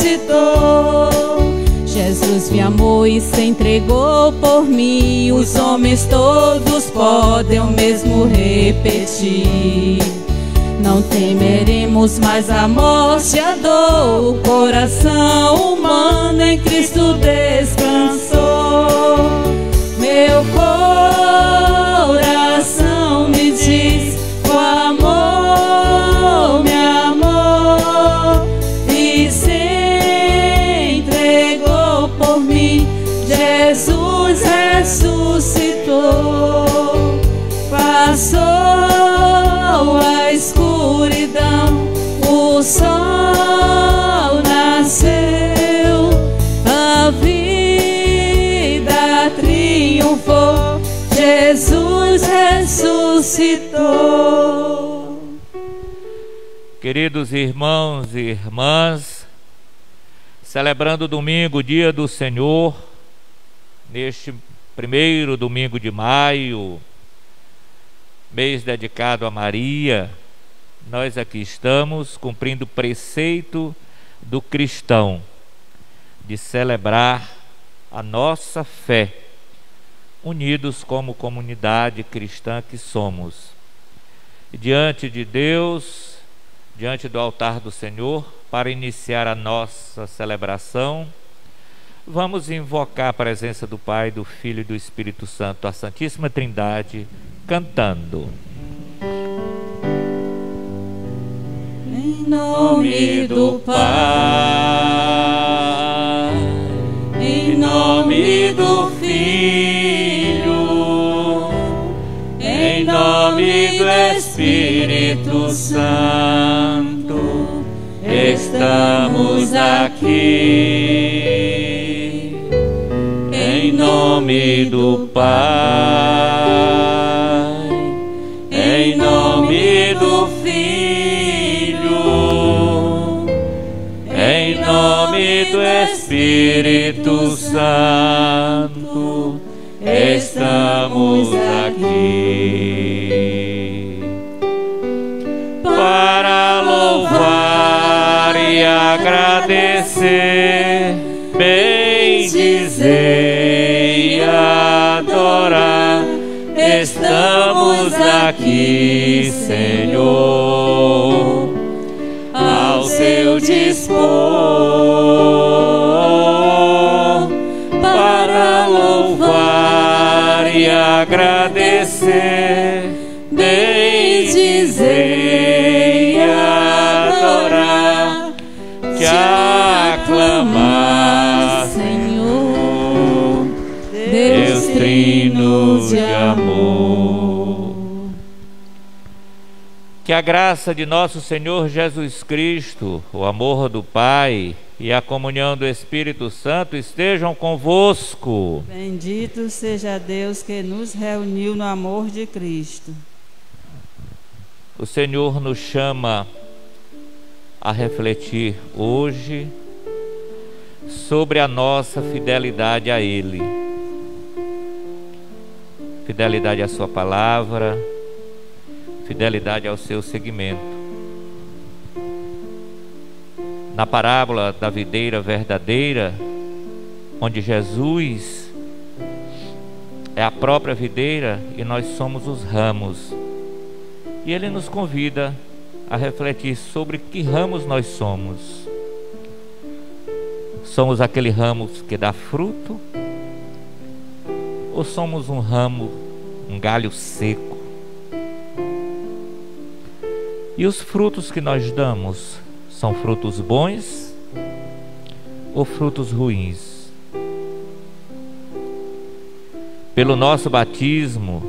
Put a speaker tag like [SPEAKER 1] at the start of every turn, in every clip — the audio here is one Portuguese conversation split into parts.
[SPEAKER 1] ressuscitou. Jesus me amou e se entregou por mim. Os homens todos podem o mesmo repetir. Não temeremos mais a morte e a dor. O coração humano em Cristo descansou. Meu coração me diz: o amor me amou e se entregou por mim. Jesus ressuscitou, passou a escuridão, o sol nasceu, a vida triunfou, Jesus ressuscitou.
[SPEAKER 2] Queridos irmãos e irmãs, celebrando o domingo, dia do Senhor, neste primeiro domingo de maio, mês dedicado a Maria, nós aqui estamos cumprindo o preceito do cristão de celebrar a nossa fé, unidos como comunidade cristã que somos. E diante de Deus, diante do altar do Senhor, para iniciar a nossa celebração, vamos invocar a presença do Pai, do Filho e do Espírito Santo, a Santíssima Trindade, cantando.
[SPEAKER 1] Em nome do Pai, em nome do Filho, em nome do Espírito Santo, estamos aqui. Em nome do Pai, em nome do Filho, em nome do Espírito Santo, estamos aqui para louvar e agradecer, bendizer e adorar. Estamos aqui, Senhor, ao seu dispor, para louvar e agradecer, bendizer e adorar, te aclamar, Senhor, Deus Trino de amor.
[SPEAKER 2] Que a graça de nosso Senhor Jesus Cristo, o amor do Pai e a comunhão do Espírito Santo estejam convosco.
[SPEAKER 1] Bendito seja Deus que nos reuniu no amor de Cristo.
[SPEAKER 2] O Senhor nos chama a refletir hoje sobre a nossa fidelidade a Ele. Fidelidade à sua palavra, fidelidade ao seu seguimento. Na parábola da videira verdadeira, onde Jesus é a própria videira e nós somos os ramos, e Ele nos convida a refletir sobre que ramos nós somos. Somos aquele ramo que dá fruto? Ou somos um ramo, um galho seco? E os frutos que nós damos são frutos bons ou frutos ruins? Pelo nosso batismo,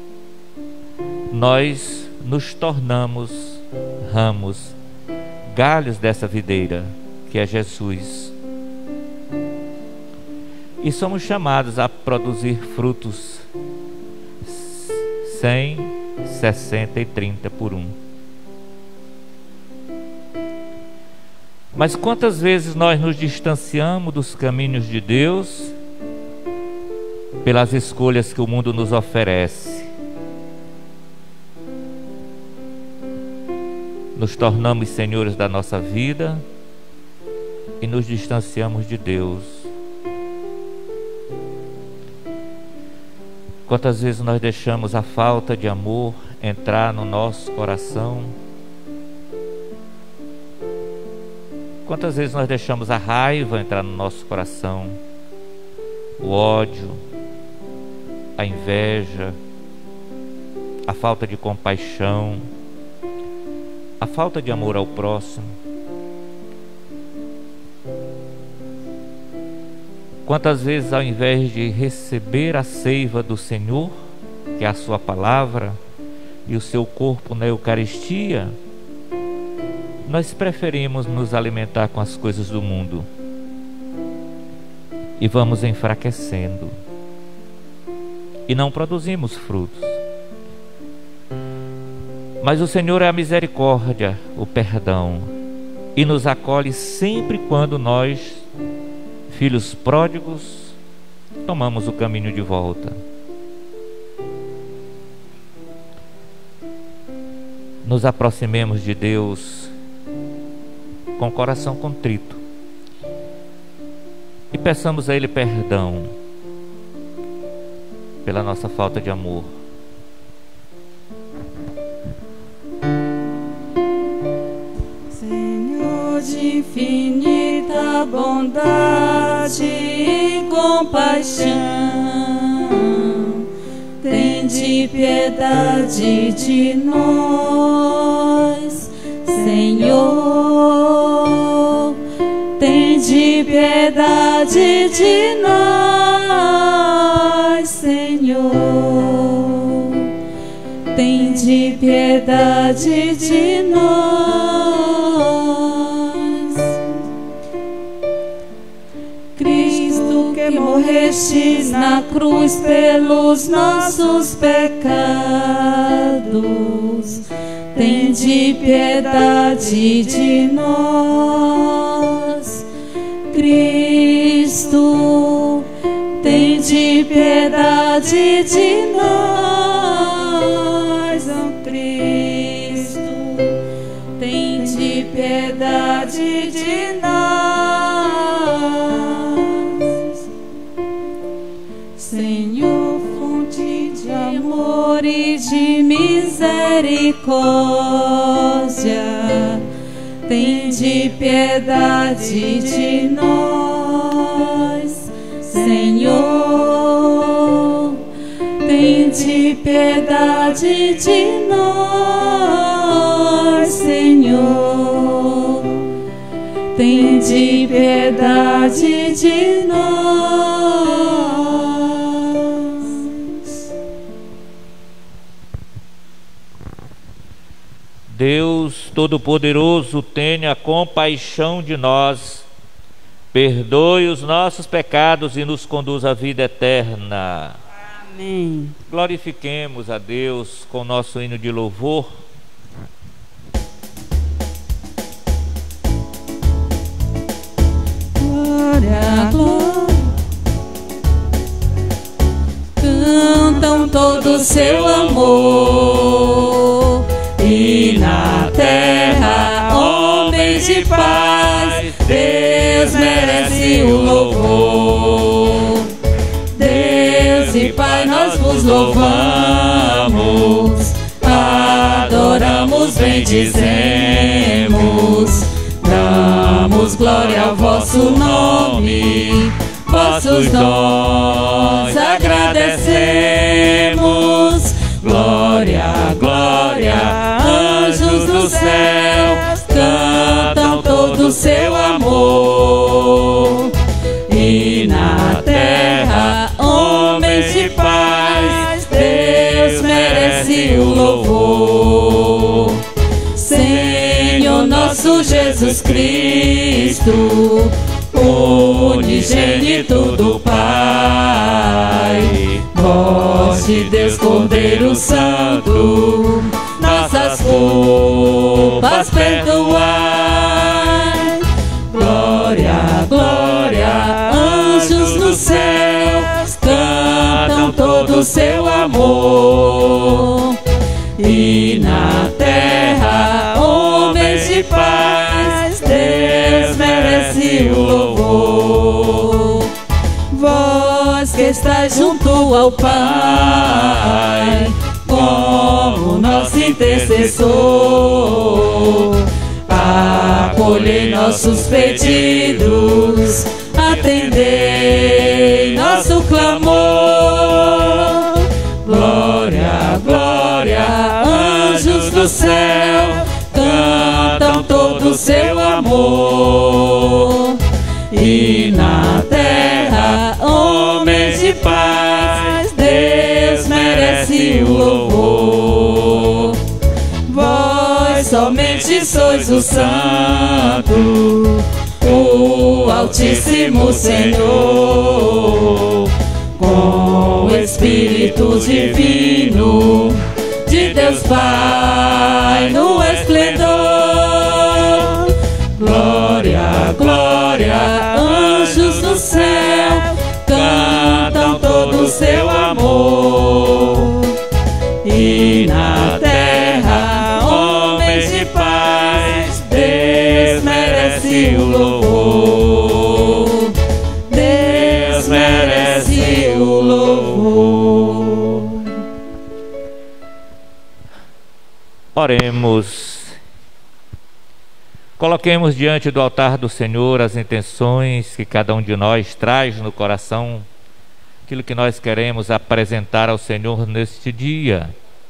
[SPEAKER 2] nós nos tornamos ramos, galhos dessa videira que é Jesus. E somos chamados a produzir frutos 100, 60 e 30 por um. Mas quantas vezes nós nos distanciamos dos caminhos de Deus pelas escolhas que o mundo nos oferece? Nos tornamos senhores da nossa vida e nos distanciamos de Deus. Quantas vezes nós deixamos a falta de amor entrar no nosso coração? Quantas vezes nós deixamos a raiva entrar no nosso coração? O ódio, a inveja, a falta de compaixão, a falta de amor ao próximo. Quantas vezes, ao invés de receber a seiva do Senhor, que é a sua palavra e o seu corpo na Eucaristia, nós preferimos nos alimentar com as coisas do mundo e vamos enfraquecendo e não produzimos frutos. Mas o Senhor é a misericórdia, o perdão, e nos acolhe sempre quando nós, filhos pródigos, tomamos o caminho de volta. Nos aproximemos de Deus com o coração contrito e peçamos a Ele perdão pela nossa falta de amor.
[SPEAKER 1] Senhor de infinita bondade e compaixão, tende piedade de nós, Senhor. Tende piedade de nós, Senhor. Tende piedade de nós. Cristo, que morrestes na cruz pelos nossos pecados, tende piedade de nós. Cristo, tende piedade de nós. Oh, Cristo, tende piedade de nós. Senhor, fonte de amor e de misericórdia, tende piedade de nós, Senhor. Tende piedade de nós, Senhor. Tende piedade de nós.
[SPEAKER 2] Deus Todo-Poderoso, tenha compaixão de nós, perdoe os nossos pecados e nos conduz à vida eterna.
[SPEAKER 1] Amém.
[SPEAKER 2] Glorifiquemos a Deus com o nosso hino de louvor.
[SPEAKER 1] Glória, glória. Cantam todo o seu amor, e na terra homens de paz, Deus merece o louvor. Deus e Pai, nós vos louvamos, adoramos, bendizemos, damos glória ao vosso nome, vossos dons agradecemos. Glória, glória, anjos do céu, cantam todo o seu amor. E na terra, homens de paz, Deus merece o louvor. Senhor nosso Jesus Cristo, unigênito do Pai, voz de Deus, Cordeiro Santo, nossas culpas perdoai. Glória, glória, anjos no céu, cantam todo o seu amor. E na terra, homens de paz, Deus merece merece o louvor. Vós que estáis junto ao Pai, como nosso intercessor, acolhei nossos pedidos, atendei nosso clamor. Glória, glória, anjos do céu, cantam todo seu amor. E na terra, homens de paz, Deus merece o louvor. Vós somente sois o Santo, o Altíssimo Senhor, com o Espírito Divino de Deus Pai no esplendor. Glória, glória, anjos do céu, cantam todo o seu amor. E na terra, homens de paz, Deus merece o louvor. Deus merece o louvor.
[SPEAKER 2] Oremos. Coloquemos diante do altar do Senhor as intenções que cada um de nós traz no coração, aquilo que nós queremos apresentar ao Senhor neste dia.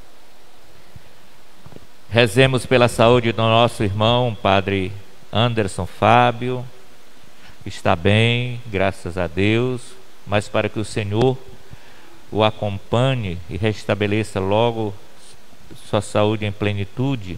[SPEAKER 2] Rezemos pela saúde do nosso irmão, Padre Anderson Fábio, que está bem, graças a Deus, mas para que o Senhor o acompanhe e restabeleça logo sua saúde em plenitude.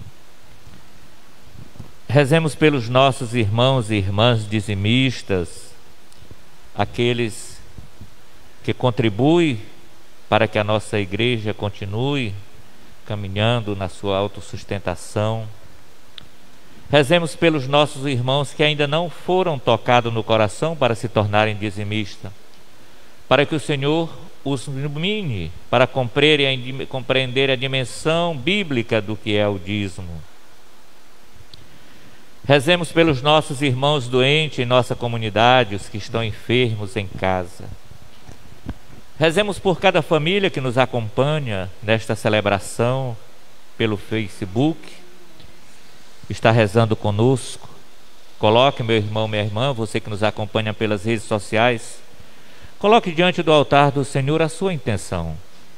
[SPEAKER 2] Rezemos pelos nossos irmãos e irmãs dizimistas, aqueles que contribuem para que a nossa igreja continue caminhando na sua autossustentação. Rezemos pelos nossos irmãos que ainda não foram tocados no coração para se tornarem dizimistas, para que o Senhor os ilumine para compreender a dimensão bíblica do que é o dízimo. Rezemos pelos nossos irmãos doentes em nossa comunidade, os que estão enfermos em casa. Rezemos por cada família que nos acompanha nesta celebração pelo Facebook, está rezando conosco. Coloque, meu irmão, minha irmã, você que nos acompanha pelas redes sociais, coloque diante do altar do Senhor a sua intenção.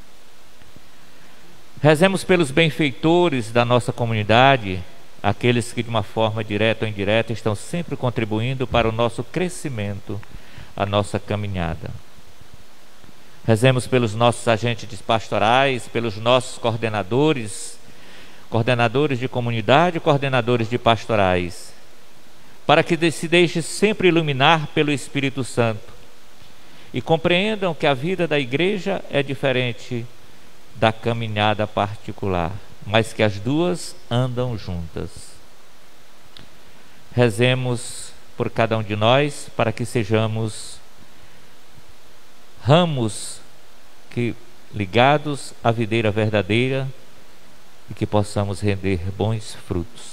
[SPEAKER 2] Rezemos pelos benfeitores da nossa comunidade, aqueles que de uma forma direta ou indireta estão sempre contribuindo para o nosso crescimento, a nossa caminhada. Rezemos pelos nossos agentes pastorais, pelos nossos coordenadores de comunidade, coordenadores de pastorais, para que se deixe sempre iluminar pelo Espírito Santo e compreendam que a vida da igreja é diferente da caminhada particular, mas que as duas andam juntas. Rezemos por cada um de nós para que sejamos ramos ligados à videira verdadeira e que possamos render bons frutos.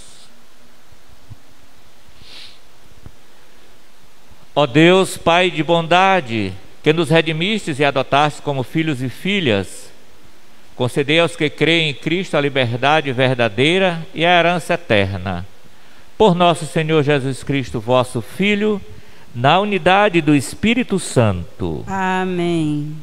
[SPEAKER 2] Ó Deus, Pai de bondade, que nos redimistes e adotastes como filhos e filhas, concedei aos que creem em Cristo a liberdade verdadeira e a herança eterna. Por nosso Senhor Jesus Cristo, vosso Filho, na unidade do Espírito Santo.
[SPEAKER 1] Amém.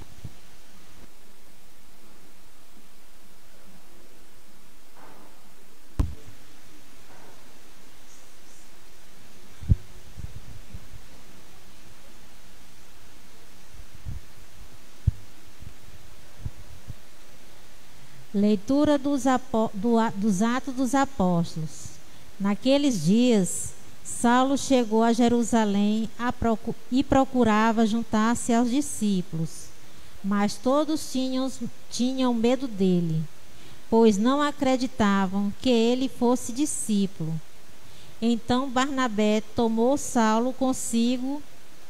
[SPEAKER 3] Leitura dos Atos dos Apóstolos. Naqueles dias, Saulo chegou a Jerusalém e procurava juntar-se aos discípulos, mas todos tinham medo dele, pois não acreditavam que ele fosse discípulo. Então Barnabé tomou Saulo consigo,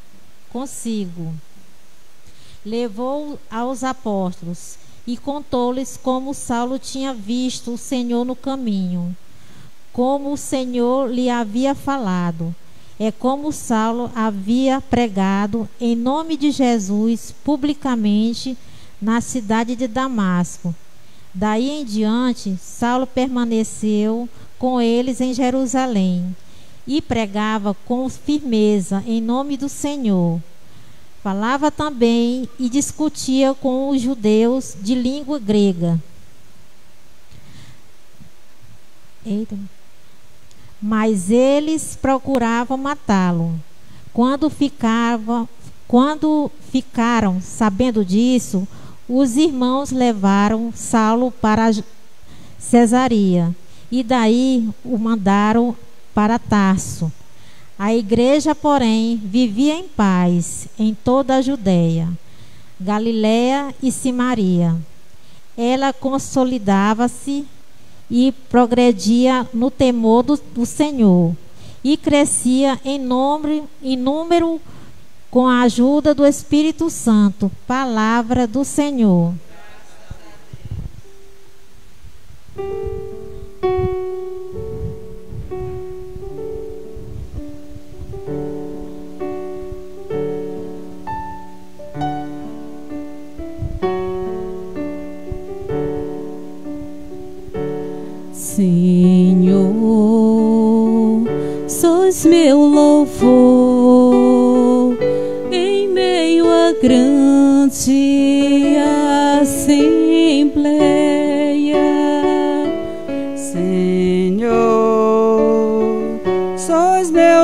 [SPEAKER 3] levou-o aos apóstolos e contou-lhes como Saulo tinha visto o Senhor no caminho, como o Senhor lhe havia falado. é como Saulo havia pregado em nome de Jesus publicamente na cidade de Damasco. Daí em diante, Saulo permaneceu com eles em Jerusalém e pregava com firmeza em nome do Senhor. Falava também e discutia com os judeus de língua grega. Mas eles procuravam matá-lo. Quando ficaram sabendo disso, os irmãos levaram Saulo para Cesareia e daí o mandaram para Tarso. A igreja, porém, vivia em paz em toda a Judéia, Galiléia e Samaria. Ela consolidava-se e progredia no temor do Senhor, e crescia em número com a ajuda do Espírito Santo. Palavra do Senhor.
[SPEAKER 1] Senhor, sois meu louvor em meio a grande assembleia.
[SPEAKER 4] Senhor, sois meu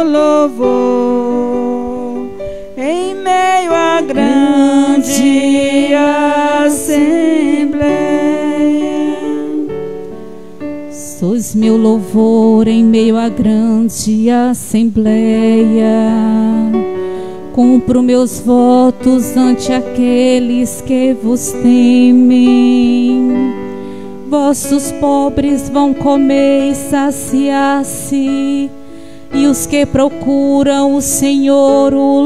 [SPEAKER 4] louvor em meio a grande assembleia.
[SPEAKER 1] Sois meu louvor em meio à grande assembleia. Cumpro meus votos ante aqueles que vos temem. Vossos pobres vão comer e saciar-se, e os que procuram o Senhor o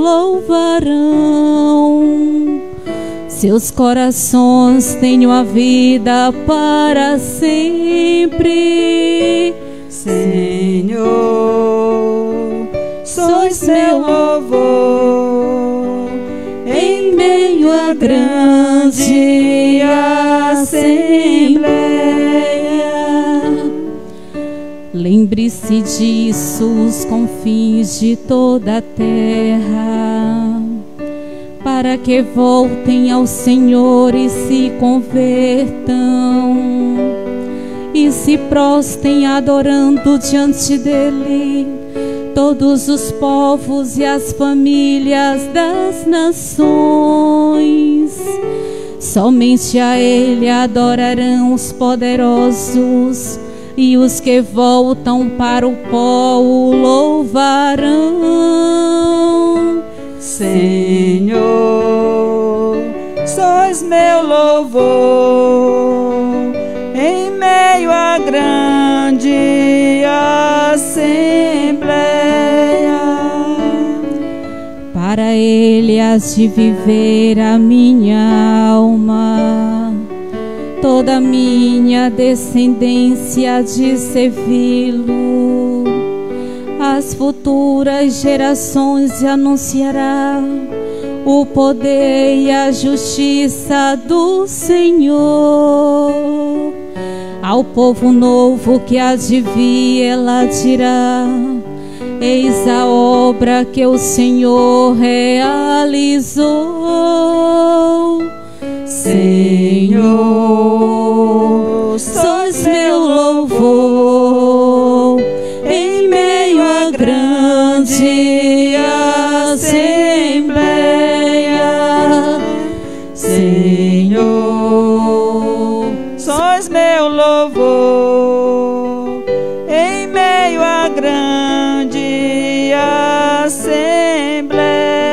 [SPEAKER 1] louvarão. Seus corações tenham a vida para sempre.
[SPEAKER 4] Senhor, sois meu louvor em meio a grande assembleia.
[SPEAKER 1] Lembre-se disso os confins de toda a terra, para que voltem ao Senhor e se convertam, e se prostem adorando diante dele todos os povos e as famílias das nações. Somente a ele adorarão os poderosos, e os que voltam para o pó o louvarão.
[SPEAKER 4] Senhor, sois meu louvor em meio a grande assembleia.
[SPEAKER 1] Para ele has de viver a minha alma, toda a minha descendência há de servi-lo. As futuras gerações anunciará o poder e a justiça do Senhor. Ao povo novo que há de vir, ela dirá: eis a obra que o Senhor realizou.
[SPEAKER 4] Senhor, sois meu louvor em meio a grande assembleia. Senhor, sois meu louvor em meio a grande assembleia.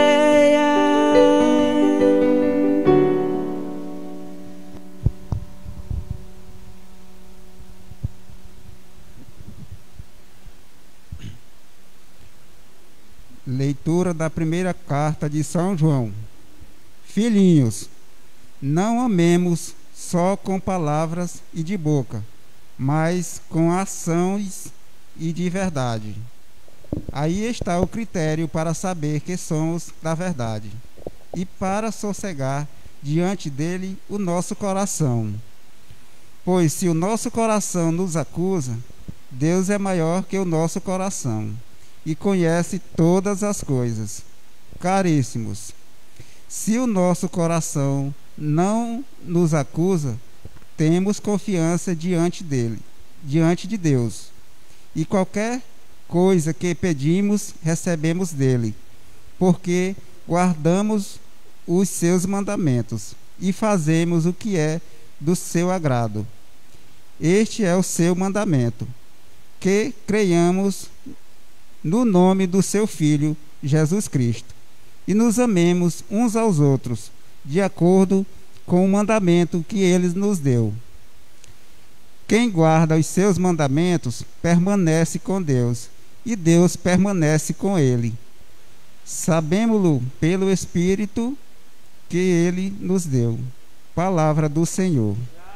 [SPEAKER 5] Leitura da primeira carta de São João. Filhinhos, não amemos só com palavras e de boca, mas com ações e de verdade. Aí está o critério para saber que somos da verdade e para sossegar diante dele o nosso coração. Pois se o nosso coração nos acusa, Deus é maior que o nosso coração e conhece todas as coisas. Caríssimos, se o nosso coração não nos acusa, temos confiança diante de Deus, e qualquer coisa que pedimos, recebemos dele, porque guardamos os seus mandamentos e fazemos o que é do seu agrado. Este é o seu mandamento, que creiamos no nome do seu Filho, Jesus Cristo, e nos amemos uns aos outros, de acordo com o mandamento que ele nos deu. Quem guarda os seus mandamentos permanece com Deus, e Deus permanece com ele. Sabemos-lo pelo Espírito que ele nos deu. Palavra do Senhor.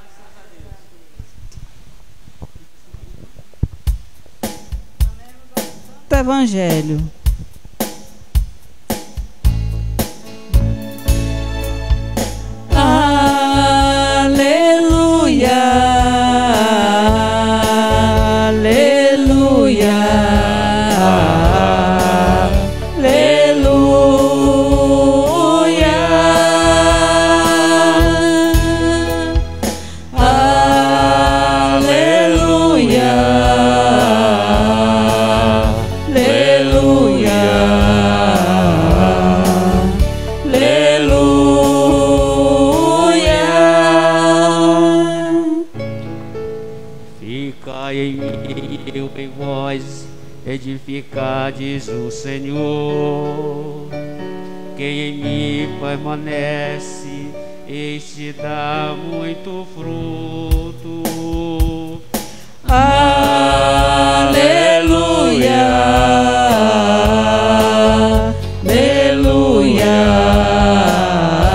[SPEAKER 4] Evangelho. Aleluia, aleluia, aleluia, aleluia.
[SPEAKER 6] Em vós edificades o Senhor. Quem em mim permanece, este dá muito fruto.
[SPEAKER 4] Aleluia, aleluia.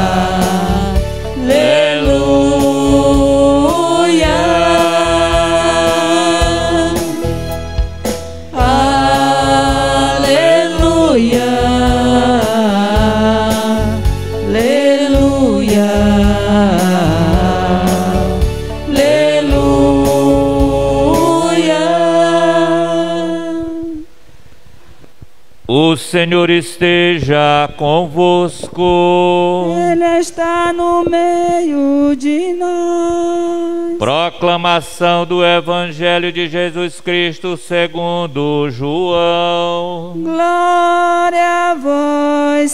[SPEAKER 2] O Senhor esteja convosco.
[SPEAKER 4] Ele está no meio de nós.
[SPEAKER 2] Proclamação do Evangelho de Jesus Cristo segundo João.
[SPEAKER 4] Glória a vós,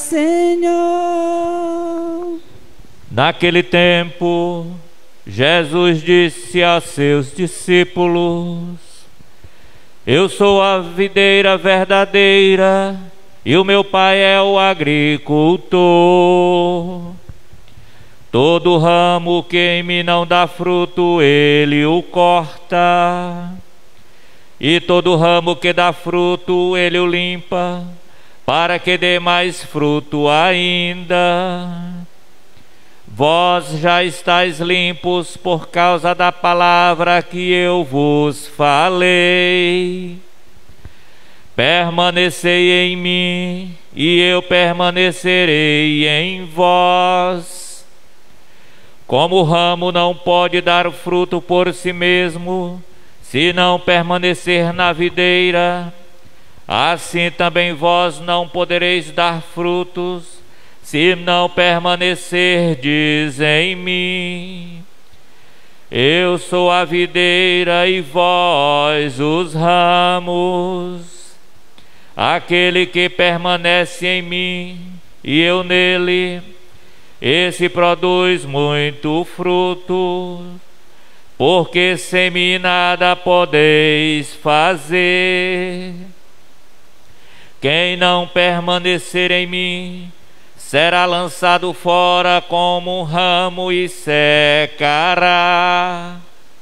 [SPEAKER 4] Senhor.
[SPEAKER 2] Naquele tempo, Jesus disse a seus discípulos: Eu sou a videira verdadeira, e o meu Pai é o agricultor. Todo ramo que em mim não dá fruto, ele o corta. E todo ramo que dá fruto, ele o limpa, para que dê mais fruto ainda. Vós já estáis limpos por causa da palavra que eu vos falei. Permanecei em mim, e eu permanecerei em vós. Como o ramo não pode dar fruto por si mesmo, se não permanecer na videira, assim também vós não podereis dar frutos, se não permanecerdes em mim. Eu sou a videira e vós os ramos. Aquele que permanece em mim e eu nele, esse produz muito fruto, porque sem mim nada podeis fazer. Quem não permanecer em mim será lançado fora como um ramo e secará.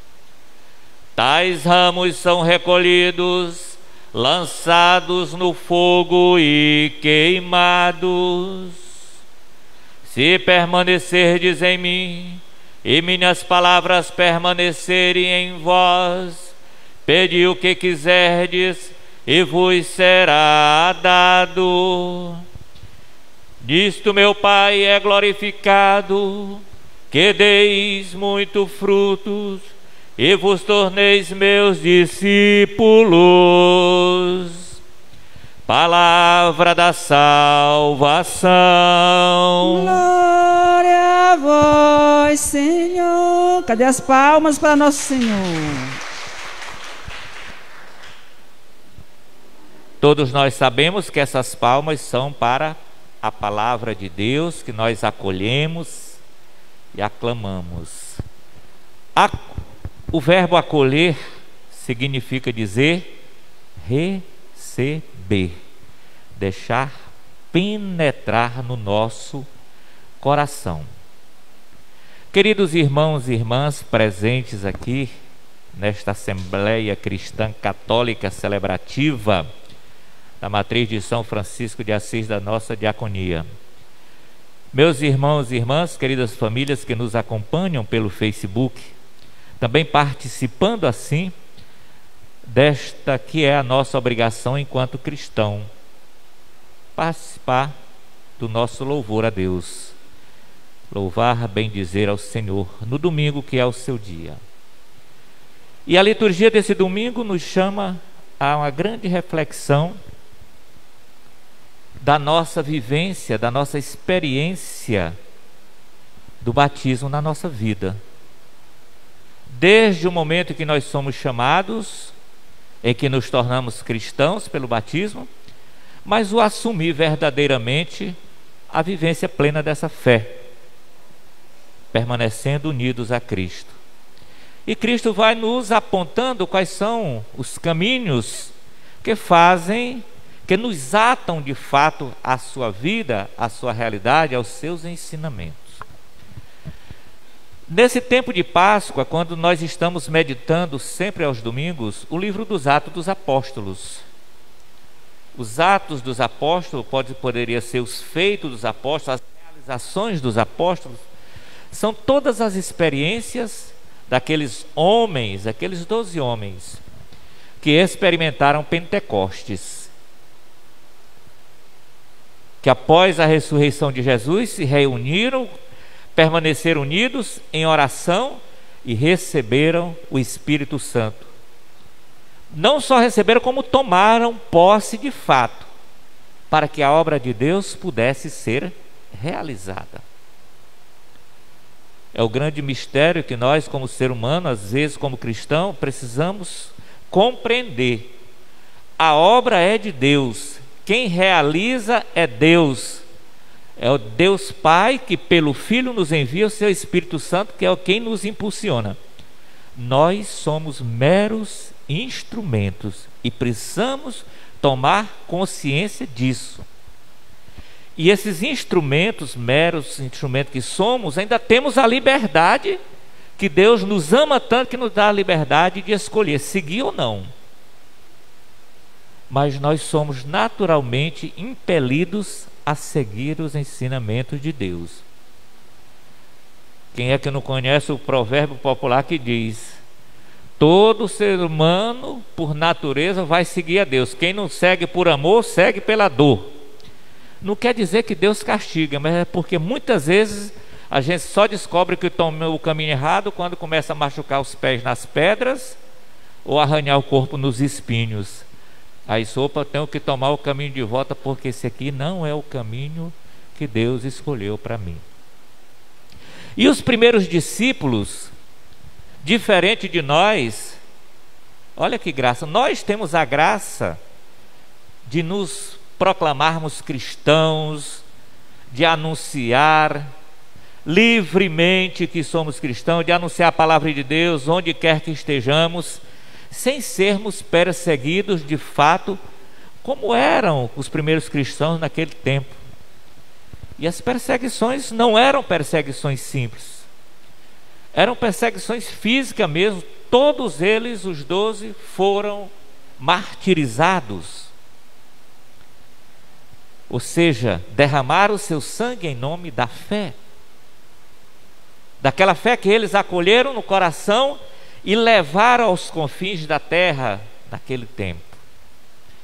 [SPEAKER 2] Tais ramos são recolhidos, lançados no fogo e queimados. Se permanecerdes em mim, e minhas palavras permanecerem em vós, pedi o que quiserdes, e vos será dado. Nisto meu Pai é glorificado, que deis muito frutos e vos torneis meus discípulos. Palavra da salvação.
[SPEAKER 4] Glória a vós, Senhor. Cadê as palmas para nosso Senhor?
[SPEAKER 2] Todos nós sabemos que essas palmas são para a palavra de Deus, que nós acolhemos e aclamamos. O verbo acolher significa dizer receber, deixar penetrar no nosso coração. Queridos irmãos e irmãs presentes aqui nesta Assembleia Cristã Católica Celebrativa da Matriz de São Francisco de Assis da nossa diaconia, meus irmãos e irmãs, queridas famílias que nos acompanham pelo Facebook, também participando assim desta que é a nossa obrigação enquanto cristão, participar do nosso louvor a Deus, louvar, bendizer ao Senhor no domingo que é o seu dia. E a liturgia desse domingo nos chama a uma grande reflexão da nossa vivência, da nossa experiência do batismo na nossa vida. Desde o momento em que nós somos chamados, em que nos tornamos cristãos pelo batismo, mas o assumir verdadeiramente a vivência plena dessa fé, permanecendo unidos a Cristo. E Cristo vai nos apontando quais são os caminhos que fazem, que nos atam de fato à sua vida, à sua realidade, aos seus ensinamentos. Nesse tempo de Páscoa, quando nós estamos meditando sempre aos domingos, o livro dos Atos dos Apóstolos. Os Atos dos Apóstolos poderia ser os feitos dos apóstolos, as realizações dos apóstolos, são todas as experiências daqueles homens, aqueles 12 homens, que experimentaram Pentecostes, que após a ressurreição de Jesus se reuniram, permaneceram unidos em oração e receberam o Espírito Santo. Não só receberam, como tomaram posse de fato, para que a obra de Deus pudesse ser realizada. É o grande mistério que nós, como ser humano, às vezes como cristão, precisamos compreender. A obra é de Deus, quem realiza é Deus. É o Deus Pai que pelo Filho nos envia o seu Espírito Santo, que é quem nos impulsiona. Nós somos meros instrumentos e precisamos tomar consciência disso. E esses instrumentos, meros instrumentos que somos, ainda temos a liberdade, que Deus nos ama tanto que nos dá a liberdade de escolher, seguir ou não. Mas nós somos naturalmente impelidos a seguir os ensinamentos de Deus. Quem é que não conhece o provérbio popular que diz: todo ser humano, por natureza, vai seguir a Deus. Quem não segue por amor, segue pela dor. Não quer dizer que Deus castiga, mas é porque muitas vezes a gente só descobre que tomou o caminho errado quando começa a machucar os pés nas pedras ou arranhar o corpo nos espinhos. Aí, opa, tenho que tomar o caminho de volta, porque esse aqui não é o caminho que Deus escolheu para mim. E os primeiros discípulos, diferente de nós, olha que graça, nós temos a graça de nos proclamarmos cristãos, de anunciar livremente que somos cristãos, de anunciar a palavra de Deus onde quer que estejamos, sem sermos perseguidos de fato, como eram os primeiros cristãos naquele tempo. E as perseguições não eram perseguições simples, eram perseguições físicas mesmo. Todos eles, os 12, foram martirizados, ou seja, derramaram o seu sangue em nome da fé, daquela fé que eles acolheram no coração e levaram aos confins da terra naquele tempo.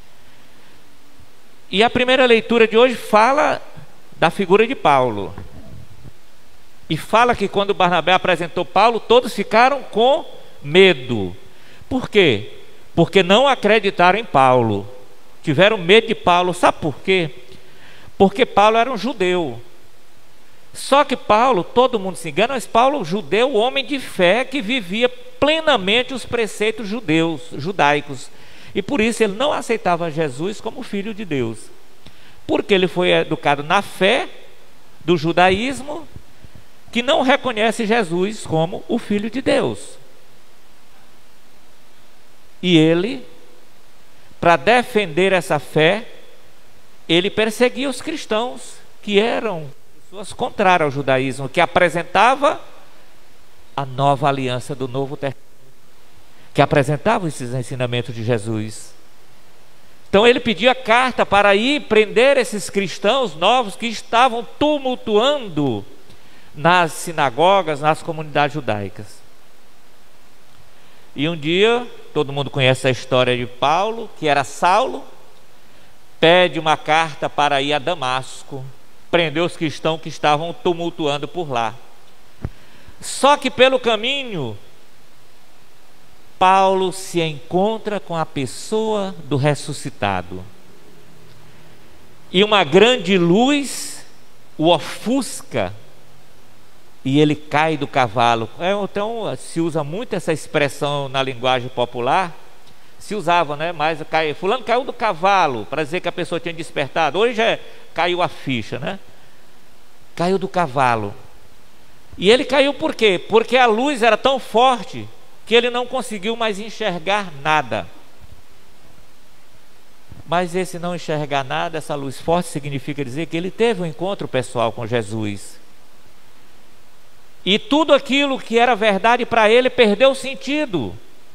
[SPEAKER 2] E a primeira leitura de hoje fala da figura de Paulo. E fala que quando Barnabé apresentou Paulo, todos ficaram com medo. Por quê? Porque não acreditaram em Paulo. Tiveram medo de Paulo. Sabe por quê? Porque Paulo era um judeu. Só que Paulo, todo mundo se engana, mas Paulo, judeu, homem de fé, que vivia plenamente os preceitos judaicos. E por isso ele não aceitava Jesus como filho de Deus. Porque ele foi educado na fé do judaísmo, que não reconhece Jesus como o Filho de Deus. E ele, para defender essa fé, ele perseguia os cristãos que eram pessoas contrárias ao judaísmo, que apresentava a nova aliança do Novo Testamento, que apresentavam esses ensinamentos de Jesus. Então ele pedia carta para ir prender esses cristãos novos que estavam tumultuando nas sinagogas, nas comunidades judaicas. E um dia, todo mundo conhece a história de Paulo, que era Saulo, pede uma carta para ir a Damasco, prender os cristãos que estavam tumultuando por lá. Só que pelo caminho, Paulo se encontra com a pessoa do ressuscitado. E uma grande luz o ofusca e ele cai do cavalo. Então se usa muito essa expressão na linguagem popular. Se usava, né? Mas fulano caiu do cavalo, para dizer que a pessoa tinha despertado. Hoje caiu a ficha, né? Caiu do cavalo. E ele caiu por quê? Porque a luz era tão forte que ele não conseguiu mais enxergar nada. Mas esse não enxergar nada, essa luz forte, significa dizer que ele teve um encontro pessoal com Jesus. E tudo aquilo que era verdade para ele perdeu sentido.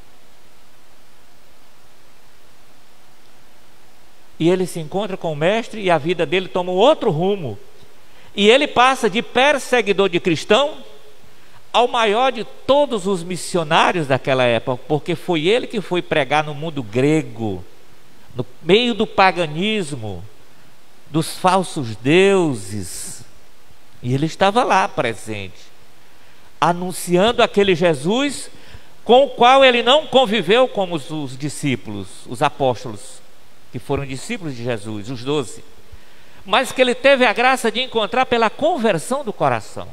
[SPEAKER 2] E ele se encontra com o mestre e a vida dele toma um outro rumo. E ele passa de perseguidor de cristão ao maior de todos os missionários daquela época, porque foi ele que foi pregar no mundo grego, no meio do paganismo, dos falsos deuses. E ele estava lá presente, anunciando aquele Jesus com o qual ele não conviveu como os discípulos, os apóstolos, que foram discípulos de Jesus, os 12, mas que ele teve a graça de encontrar pela conversão do coração.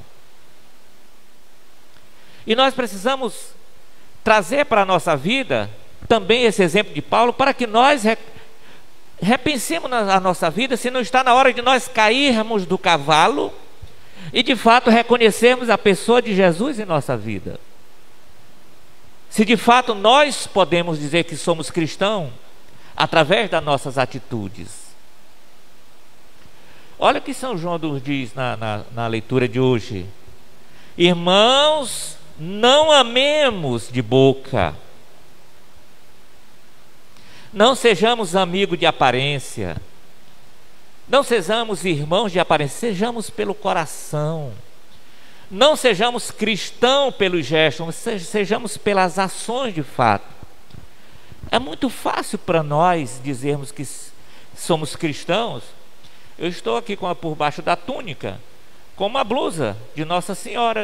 [SPEAKER 2] E nós precisamos trazer para a nossa vida também esse exemplo de Paulo, para que nós repensemos a nossa vida, se não está na hora de nós cairmos do cavalo e de fato reconhecermos a pessoa de Jesus em nossa vida. Se de fato nós podemos dizer que somos cristãos através das nossas atitudes. Olha o que São João nos diz na leitura de hoje: irmãos, não amemos de boca, não sejamos amigos de aparência, não sejamos irmãos de aparência, sejamos pelo coração. Não sejamos cristãos pelos gestos, sejamos pelas ações de fato. É muito fácil para nós dizermos que somos cristãos. Eu estou aqui por baixo da túnica, com uma blusa de Nossa Senhora,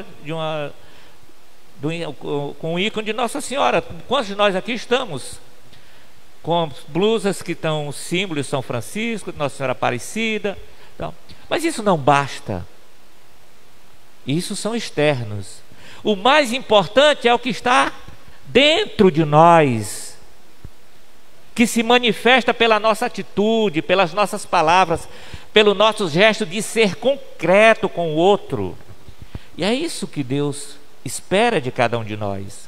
[SPEAKER 2] com um ícone de Nossa Senhora. Quantos de nós aqui estamos com blusas que estão símbolo de São Francisco, de Nossa Senhora Aparecida? Então, mas isso não basta. Isso são externos. O mais importante é o que está dentro de nós, que se manifesta pela nossa atitude, pelas nossas palavras, pelo nosso gesto de ser concreto com o outro. E é isso que Deus espera de cada um de nós.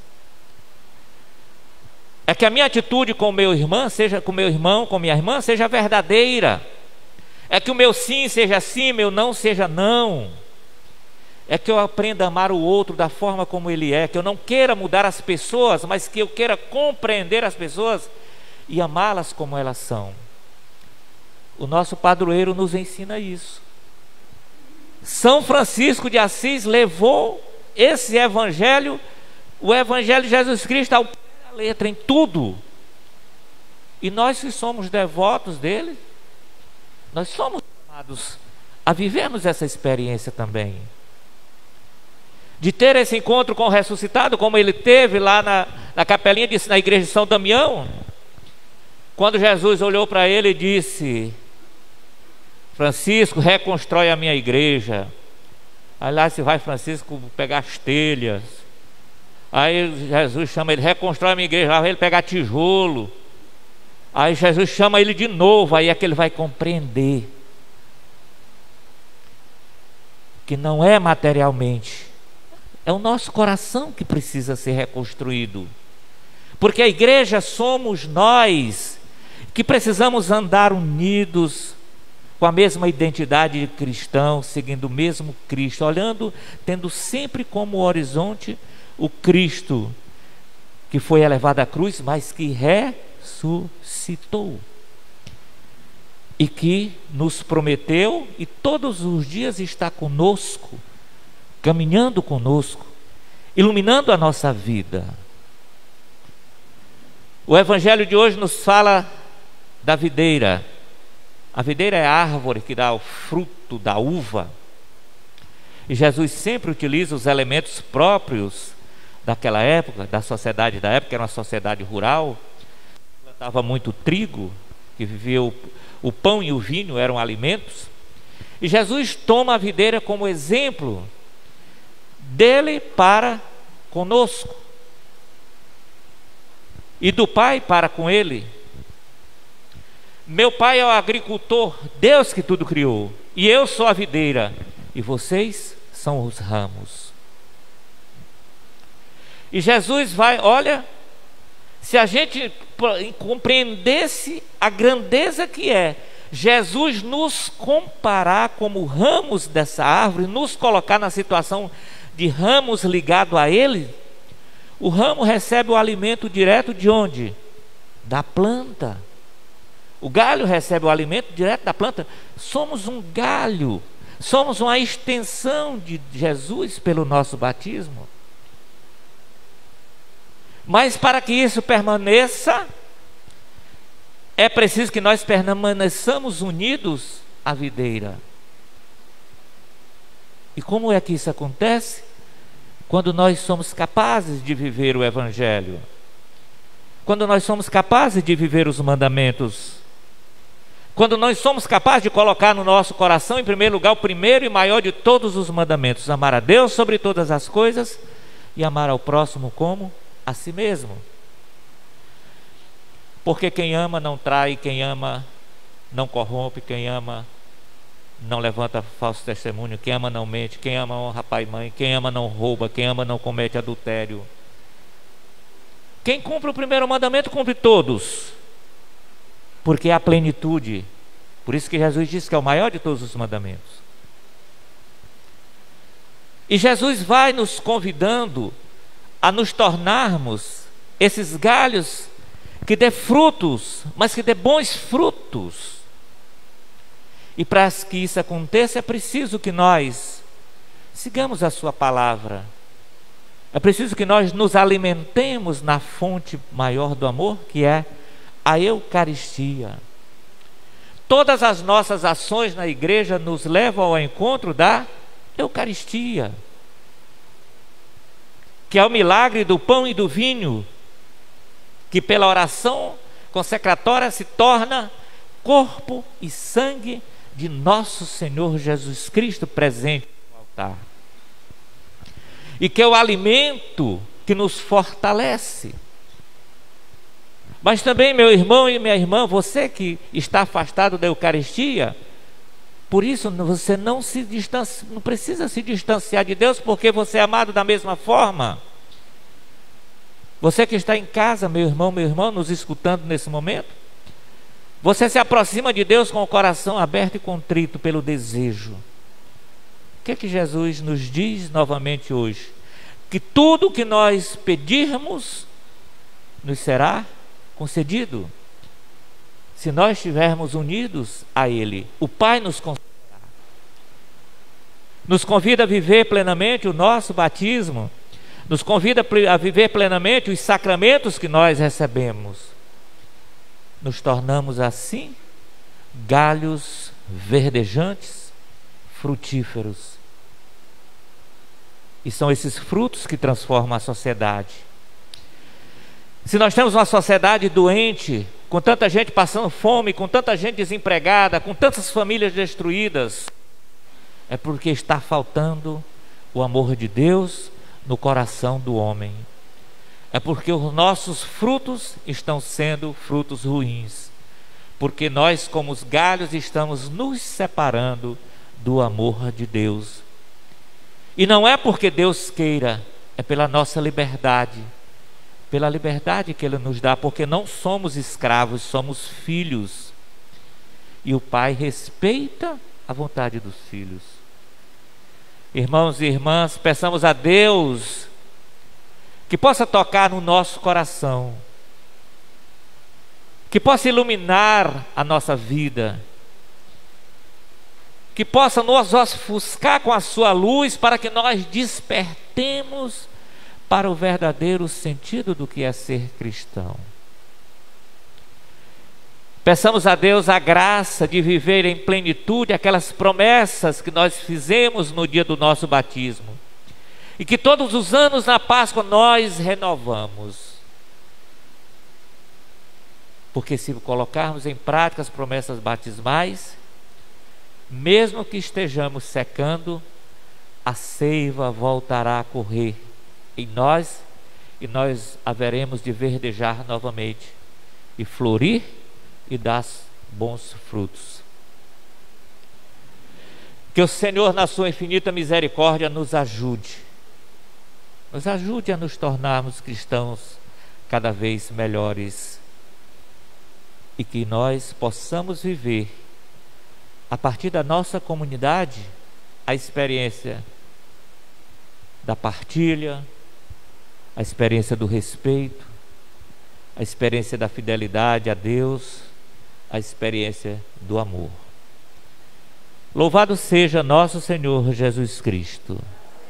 [SPEAKER 2] É que a minha atitude com o meu irmão, com minha irmã, seja verdadeira. É que o meu sim seja sim, meu não seja não. É que eu aprenda a amar o outro da forma como ele é, que eu não queira mudar as pessoas, mas que eu queira compreender as pessoas e amá-las como elas são. O nosso padroeiro nos ensina isso. São Francisco de Assis levou esse evangelho, o evangelho de Jesus Cristo, ao pé da letra, em tudo. E nós que somos devotos dele, Nós somos chamados a vivermos essa experiência também. De ter esse encontro com o ressuscitado, como ele teve lá na capelinha, na igreja de São Damião. Quando Jesus olhou para ele e disse: Francisco, reconstrói a minha igreja. Aí lá se vai Francisco pegar as telhas. Aí Jesus chama ele: reconstrói a minha igreja. Lá vai ele pegar tijolo. Aí Jesus chama ele de novo. Aí é que ele vai compreender que não é materialmente, é o nosso coração que precisa ser reconstruído. Porque a igreja somos nós que precisamos andar unidos com a mesma identidade de cristão, seguindo o mesmo Cristo, olhando, tendo sempre como horizonte o Cristo que foi elevado à cruz, mas que ressuscitou e que nos prometeu e todos os dias está conosco, caminhando conosco, iluminando a nossa vida. O evangelho de hoje nos fala da videira. A videira é a árvore que dá o fruto da uva. E Jesus sempre utiliza os elementos próprios daquela época, da sociedade da época, que era uma sociedade rural. Plantava muito trigo, que vivia o pão e o vinho eram alimentos. E Jesus toma a videira como exemplo dele para conosco e do Pai para com ele. Meu Pai é o agricultor, Deus que tudo criou, e eu sou a videira, e vocês são os ramos. E Jesus vai, olha, se a gente compreendesse a grandeza que é Jesus nos comparar como ramos dessa árvore, nos colocar na situação de ramos ligado a ele, o ramo recebe o alimento direto de onde? Da planta. O galho recebe o alimento direto da planta. Somos um galho, somos uma extensão de Jesus pelo nosso batismo. Mas para que isso permaneça, é preciso que nós permaneçamos unidos à videira. E como é que isso acontece? Quando nós somos capazes de viver o Evangelho, quando nós somos capazes de viver os mandamentos, quando nós somos capazes de colocar no nosso coração, em primeiro lugar, o primeiro e maior de todos os mandamentos: amar a Deus sobre todas as coisas e amar ao próximo como a si mesmo. Porque quem ama não trai, quem ama não corrompe, quem ama não levanta falso testemunho, quem ama não mente, quem ama honra pai e mãe, quem ama não rouba, quem ama não comete adultério. Quem cumpre o primeiro mandamento cumpre todos, porque é a plenitude. Por isso que Jesus disse que é o maior de todos os mandamentos. E Jesus vai nos convidando a nos tornarmos esses galhos que dê frutos, mas que dê bons frutos. E para que isso aconteça, é preciso que nós sigamos a sua palavra. É preciso que nós nos alimentemos na fonte maior do amor, que é a Eucaristia. Todas as nossas ações na igreja nos levam ao encontro da Eucaristia, que é o milagre do pão e do vinho, que pela oração consecratória se torna corpo e sangue de nosso Senhor Jesus Cristo presente no altar. E que é o alimento que nos fortalece. Mas também, meu irmão e minha irmã, você que está afastado da Eucaristia, por isso você não precisa se distanciar de Deus, porque você é amado da mesma forma. Você que está em casa, meu irmão, nos escutando nesse momento, você se aproxima de Deus com o coração aberto e contrito pelo desejo. O que é que Jesus nos diz novamente hoje? Que tudo que nós pedirmos nos será concedido, se nós estivermos unidos a Ele. O Pai nos concederá. Nos convida a viver plenamente o nosso batismo, nos convida a viver plenamente os sacramentos que nós recebemos. Nos tornamos assim galhos verdejantes, frutíferos. E são esses frutos que transformam a sociedade. Se nós temos uma sociedade doente, com tanta gente passando fome, com tanta gente desempregada, com tantas famílias destruídas, é porque está faltando o amor de Deus no coração do homem. É porque os nossos frutos estão sendo frutos ruins. Porque nós, como os galhos, estamos nos separando do amor de Deus. E não é porque Deus queira, é pela nossa liberdade. Pela liberdade que Ele nos dá, porque não somos escravos, somos filhos. E o Pai respeita a vontade dos filhos. Irmãos e irmãs, peçamos a Deus que possa tocar no nosso coração, que possa iluminar a nossa vida, que possa nos ofuscar com a sua luz, para que nós despertemos para o verdadeiro sentido do que é ser cristão. Peçamos a Deus a graça de viver em plenitude aquelas promessas que nós fizemos no dia do nosso batismo, e que todos os anos na Páscoa nós renovamos. Porque se colocarmos em prática as promessas batismais, mesmo que estejamos secando, a seiva voltará a correr em nós, e nós haveremos de verdejar novamente, e florir e dar bons frutos. Que o Senhor, na sua infinita misericórdia, nos ajude a nos tornarmos cristãos cada vez melhores, e que nós possamos viver, a partir da nossa comunidade, a experiência da partilha, a experiência do respeito, a experiência da fidelidade a Deus, a experiência do amor. Louvado seja nosso Senhor Jesus Cristo.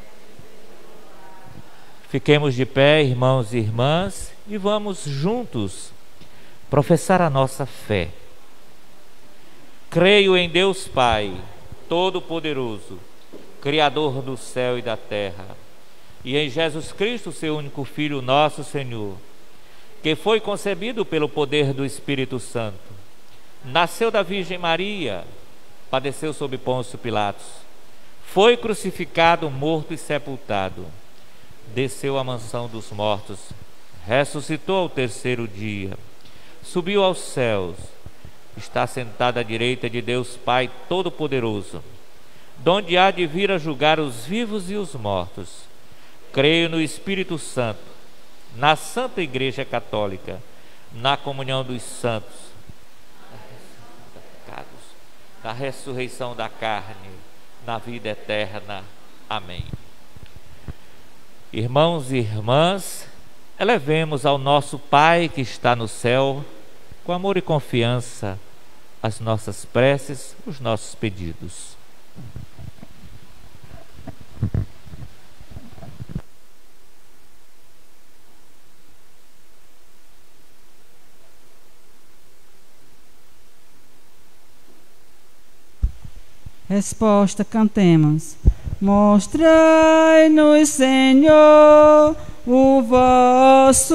[SPEAKER 2] Fiquemos de pé, irmãos e irmãs, e vamos juntos professar a nossa fé. Creio em Deus Pai, Todo-Poderoso, Criador do céu e da terra, e em Jesus Cristo, seu único Filho, nosso Senhor, que foi concebido pelo poder do Espírito Santo, nasceu da Virgem Maria, padeceu sob Pôncio Pilatos, foi crucificado, morto e sepultado, desceu à mansão dos mortos, ressuscitou ao terceiro dia, subiu aos céus, está sentado à direita de Deus Pai Todo-Poderoso, donde há de vir a julgar os vivos e os mortos. Creio no Espírito Santo, na Santa Igreja Católica, na comunhão dos santos, na ressurreição da carne, na vida eterna. Amém. Irmãos e irmãs, elevemos ao nosso Pai que está no céu, com amor e confiança, as nossas preces, os nossos pedidos.
[SPEAKER 4] Resposta, cantemos. Mostrai-nos, Senhor, o vosso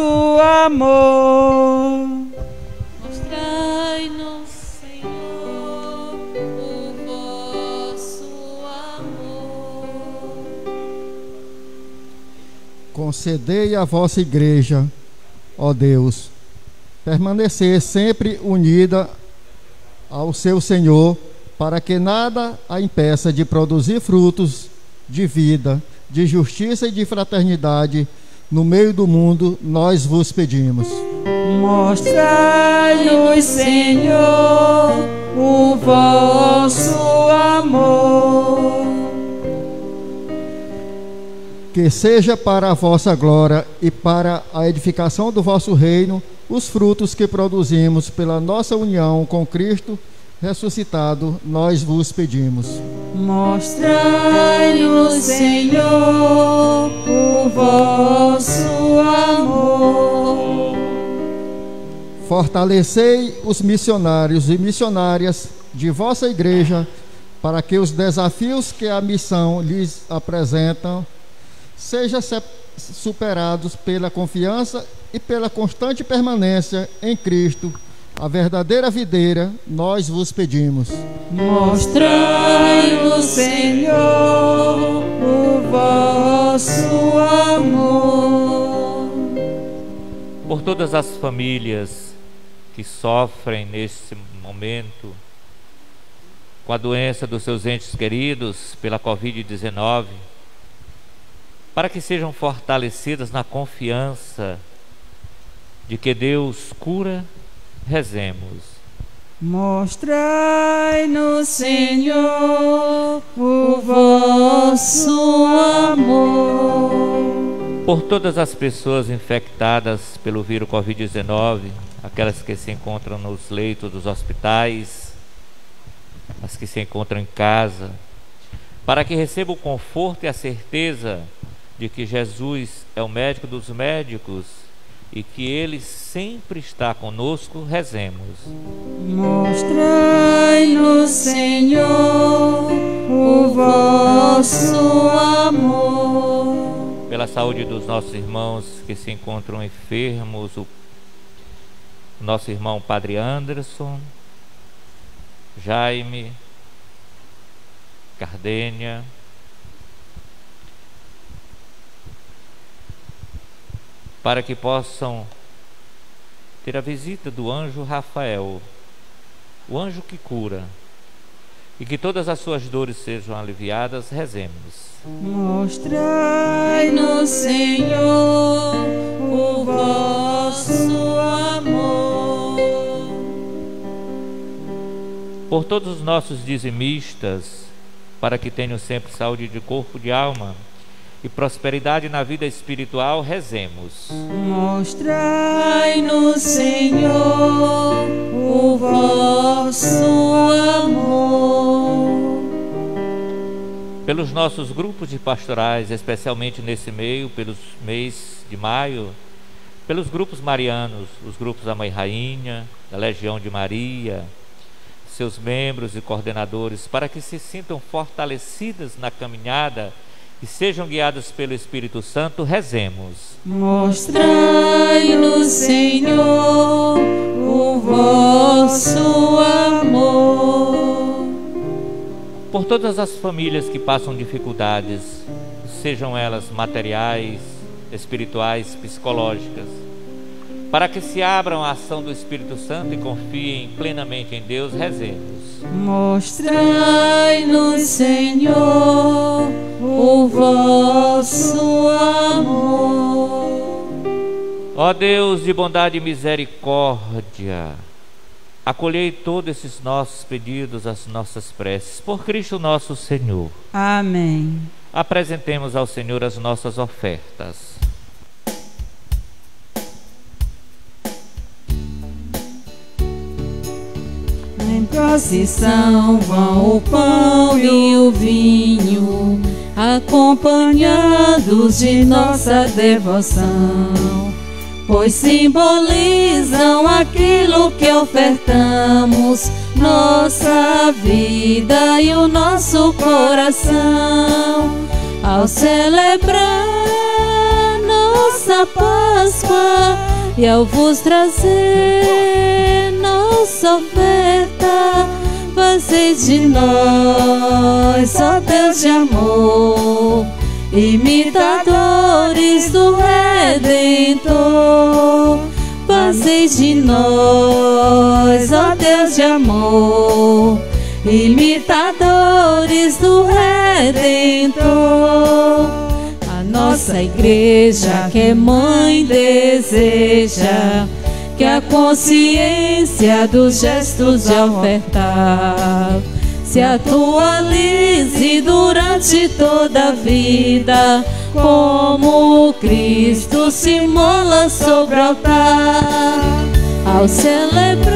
[SPEAKER 4] amor.
[SPEAKER 1] Mostrai-nos, Senhor, o vosso amor.
[SPEAKER 7] Concedei à vossa igreja, ó Deus, permanecer sempre unida ao seu Senhor, para que nada a impeça de produzir frutos de vida, de justiça e de fraternidade no meio do mundo, nós vos pedimos.
[SPEAKER 4] Mostrai-nos, Senhor, o vosso amor.
[SPEAKER 7] Que seja para a vossa glória e para a edificação do vosso reino os frutos que produzimos pela nossa união com Cristo ressuscitado, nós vos pedimos.
[SPEAKER 4] Mostrai-nos, Senhor, o vosso amor.
[SPEAKER 7] Fortalecei os missionários e missionárias de vossa igreja, para que os desafios que a missão lhes apresenta sejam superados pela confiança e pela constante permanência em Cristo, a verdadeira videira. Nós vos pedimos.
[SPEAKER 4] Mostrai-nos, Senhor, o vosso amor.
[SPEAKER 2] Por todas as famílias que sofrem nesse momento com a doença dos seus entes queridos pela Covid-19, para que sejam fortalecidas na confiança de que Deus cura, rezemos.
[SPEAKER 4] Mostrai-nos, Senhor, o vosso amor.
[SPEAKER 2] Por todas as pessoas infectadas pelo vírus Covid-19, aquelas que se encontram nos leitos dos hospitais, as que se encontram em casa, para que recebam o conforto e a certeza de que Jesus é o médico dos médicos e que Ele sempre está conosco, rezemos.
[SPEAKER 4] Mostrai-nos, Senhor, o vosso amor.
[SPEAKER 2] Pela saúde dos nossos irmãos que se encontram enfermos, o nosso irmão Padre Anderson, Jaime, Cardênia, para que possam ter a visita do anjo Rafael, o anjo que cura, e que todas as suas dores sejam aliviadas, rezemos.
[SPEAKER 4] Mostrai-nos, Senhor, o vosso amor.
[SPEAKER 2] Por todos os nossos dizimistas, para que tenham sempre saúde de corpo e de alma e prosperidade na vida espiritual, rezemos.
[SPEAKER 4] Mostrai-nos, Senhor, o vosso amor.
[SPEAKER 2] Pelos nossos grupos de pastorais, especialmente nesse pelos mês de maio, pelos grupos marianos, os grupos da Mãe Rainha, da Legião de Maria, seus membros e coordenadores, para que se sintam fortalecidas na caminhada e sejam guiadas pelo Espírito Santo, rezemos.
[SPEAKER 4] Mostrai-nos, Senhor, o vosso amor.
[SPEAKER 2] Por todas as famílias que passam dificuldades, sejam elas materiais, espirituais, psicológicas, para que se abram à ação do Espírito Santo e confiem plenamente em Deus, rezemos.
[SPEAKER 4] Mostrai-nos, Senhor, o vosso amor.
[SPEAKER 2] Ó Deus de bondade e misericórdia, acolhei todos esses nossos pedidos, as nossas preces, por Cristo nosso Senhor.
[SPEAKER 4] Amém.
[SPEAKER 2] Apresentemos ao Senhor as nossas ofertas.
[SPEAKER 1] Em procissão vão o pão e o vinho, acompanhados de nossa devoção, pois simbolizam aquilo que ofertamos, nossa vida e o nosso coração. Ao celebrar nossa Páscoa e ao vos trazer nossa oferta, fazeis de nós, ó Deus de amor, imitadores do Redentor. Fazeis de nós, ó Deus de amor, imitadores do Redentor. A nossa igreja, que é mãe, deseja que a consciência dos gestos de ofertar se atualize durante toda a vida, como Cristo se imola sobre o altar. Ao celebrar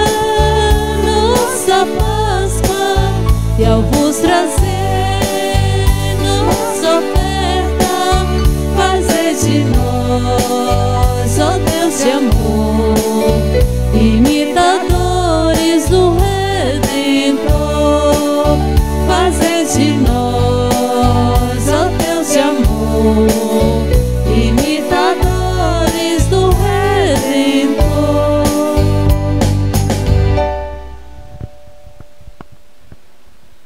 [SPEAKER 1] nossa Páscoa e ao vos trazer nossa oferta, fazei de nós, ó Deus de amor, imitadores do Redentor.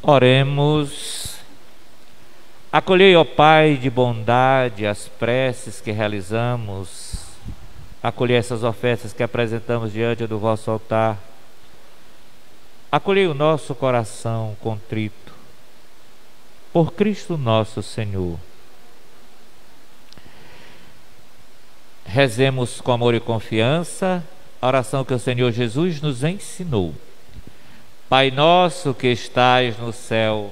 [SPEAKER 2] Oremos. Acolhei, ó Pai de bondade, as preces que realizamos. Acolhei essas ofertas que apresentamos diante do vosso altar. Acolhei o nosso coração contrito. Por Cristo nosso Senhor. Rezemos com amor e confiança a oração que o Senhor Jesus nos ensinou. Pai nosso que estais no céu,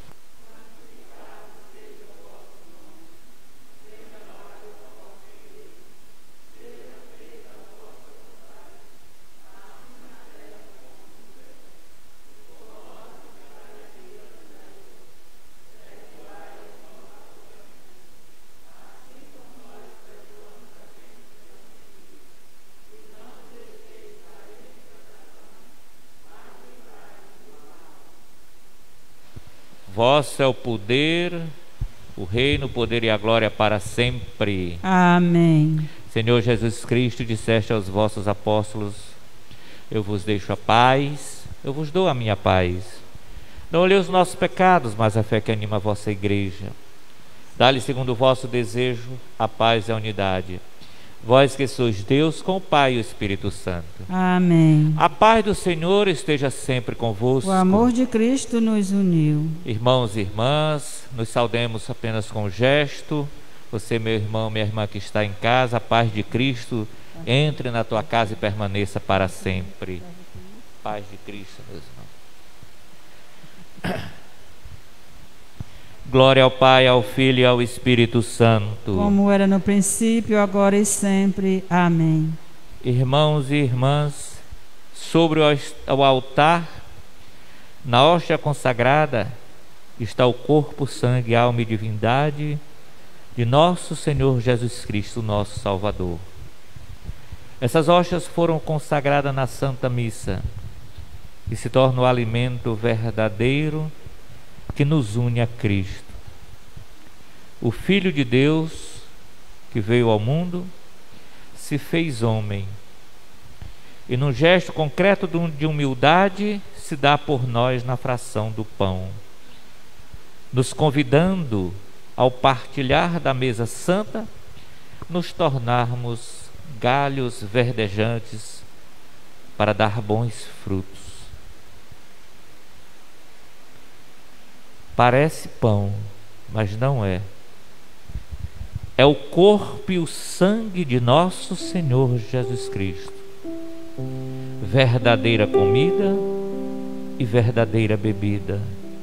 [SPEAKER 2] vosso é o poder, o reino, o poder e a glória para sempre.
[SPEAKER 4] Amém.
[SPEAKER 2] Senhor Jesus Cristo, disseste aos vossos apóstolos: eu vos deixo a paz, eu vos dou a minha paz. Não olhei os nossos pecados, mas a fé que anima a vossa igreja. Dá-lhe, segundo o vosso desejo, a paz e a unidade. Vós que sois Deus com o Pai e o Espírito Santo.
[SPEAKER 4] Amém.
[SPEAKER 2] A paz do Senhor esteja sempre convosco.
[SPEAKER 4] O amor de Cristo nos uniu.
[SPEAKER 2] Irmãos e irmãs, nos saudemos apenas com um gesto. Você, meu irmão, minha irmã que está em casa, a paz de Cristo entre na tua casa e permaneça para sempre. Paz de Cristo, meus irmãos. Glória ao Pai, ao Filho e ao Espírito Santo.
[SPEAKER 4] Como era no princípio, agora e sempre. Amém.
[SPEAKER 2] Irmãos e irmãs, sobre o altar, na hóstia consagrada, está o corpo, sangue, alma e divindade de nosso Senhor Jesus Cristo, nosso Salvador. Essas hóstias foram consagradas na Santa Missa e se tornam o alimento verdadeiro que nos une a Cristo. O Filho de Deus, que veio ao mundo, se fez homem e num gesto concreto de humildade se dá por nós na fração do pão, nos convidando ao partilhar da mesa santa, nos tornarmos galhos verdejantes para dar bons frutos. Parece pão, mas não é. É o corpo e o sangue de nosso Senhor Jesus Cristo. Verdadeira comida e verdadeira bebida.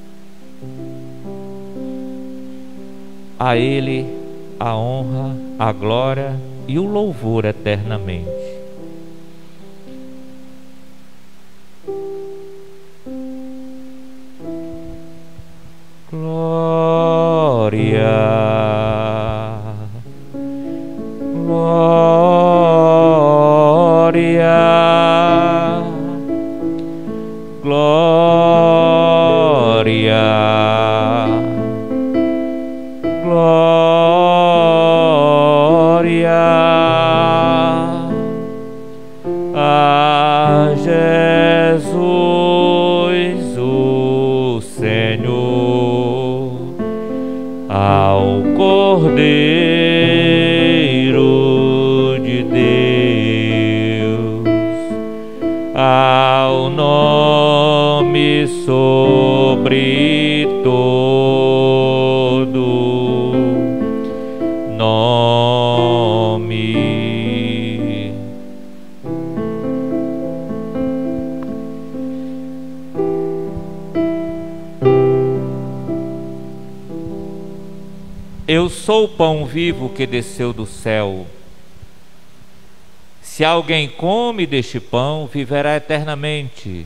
[SPEAKER 2] A Ele a honra, a glória e o louvor eternamente. Glória, glória, glória, glória a Jesus o Senhor, ao Cordeiro de Deus, ao nome sobre todo nome. Eu sou o pão vivo que desceu do céu. Se alguém come deste pão, viverá eternamente.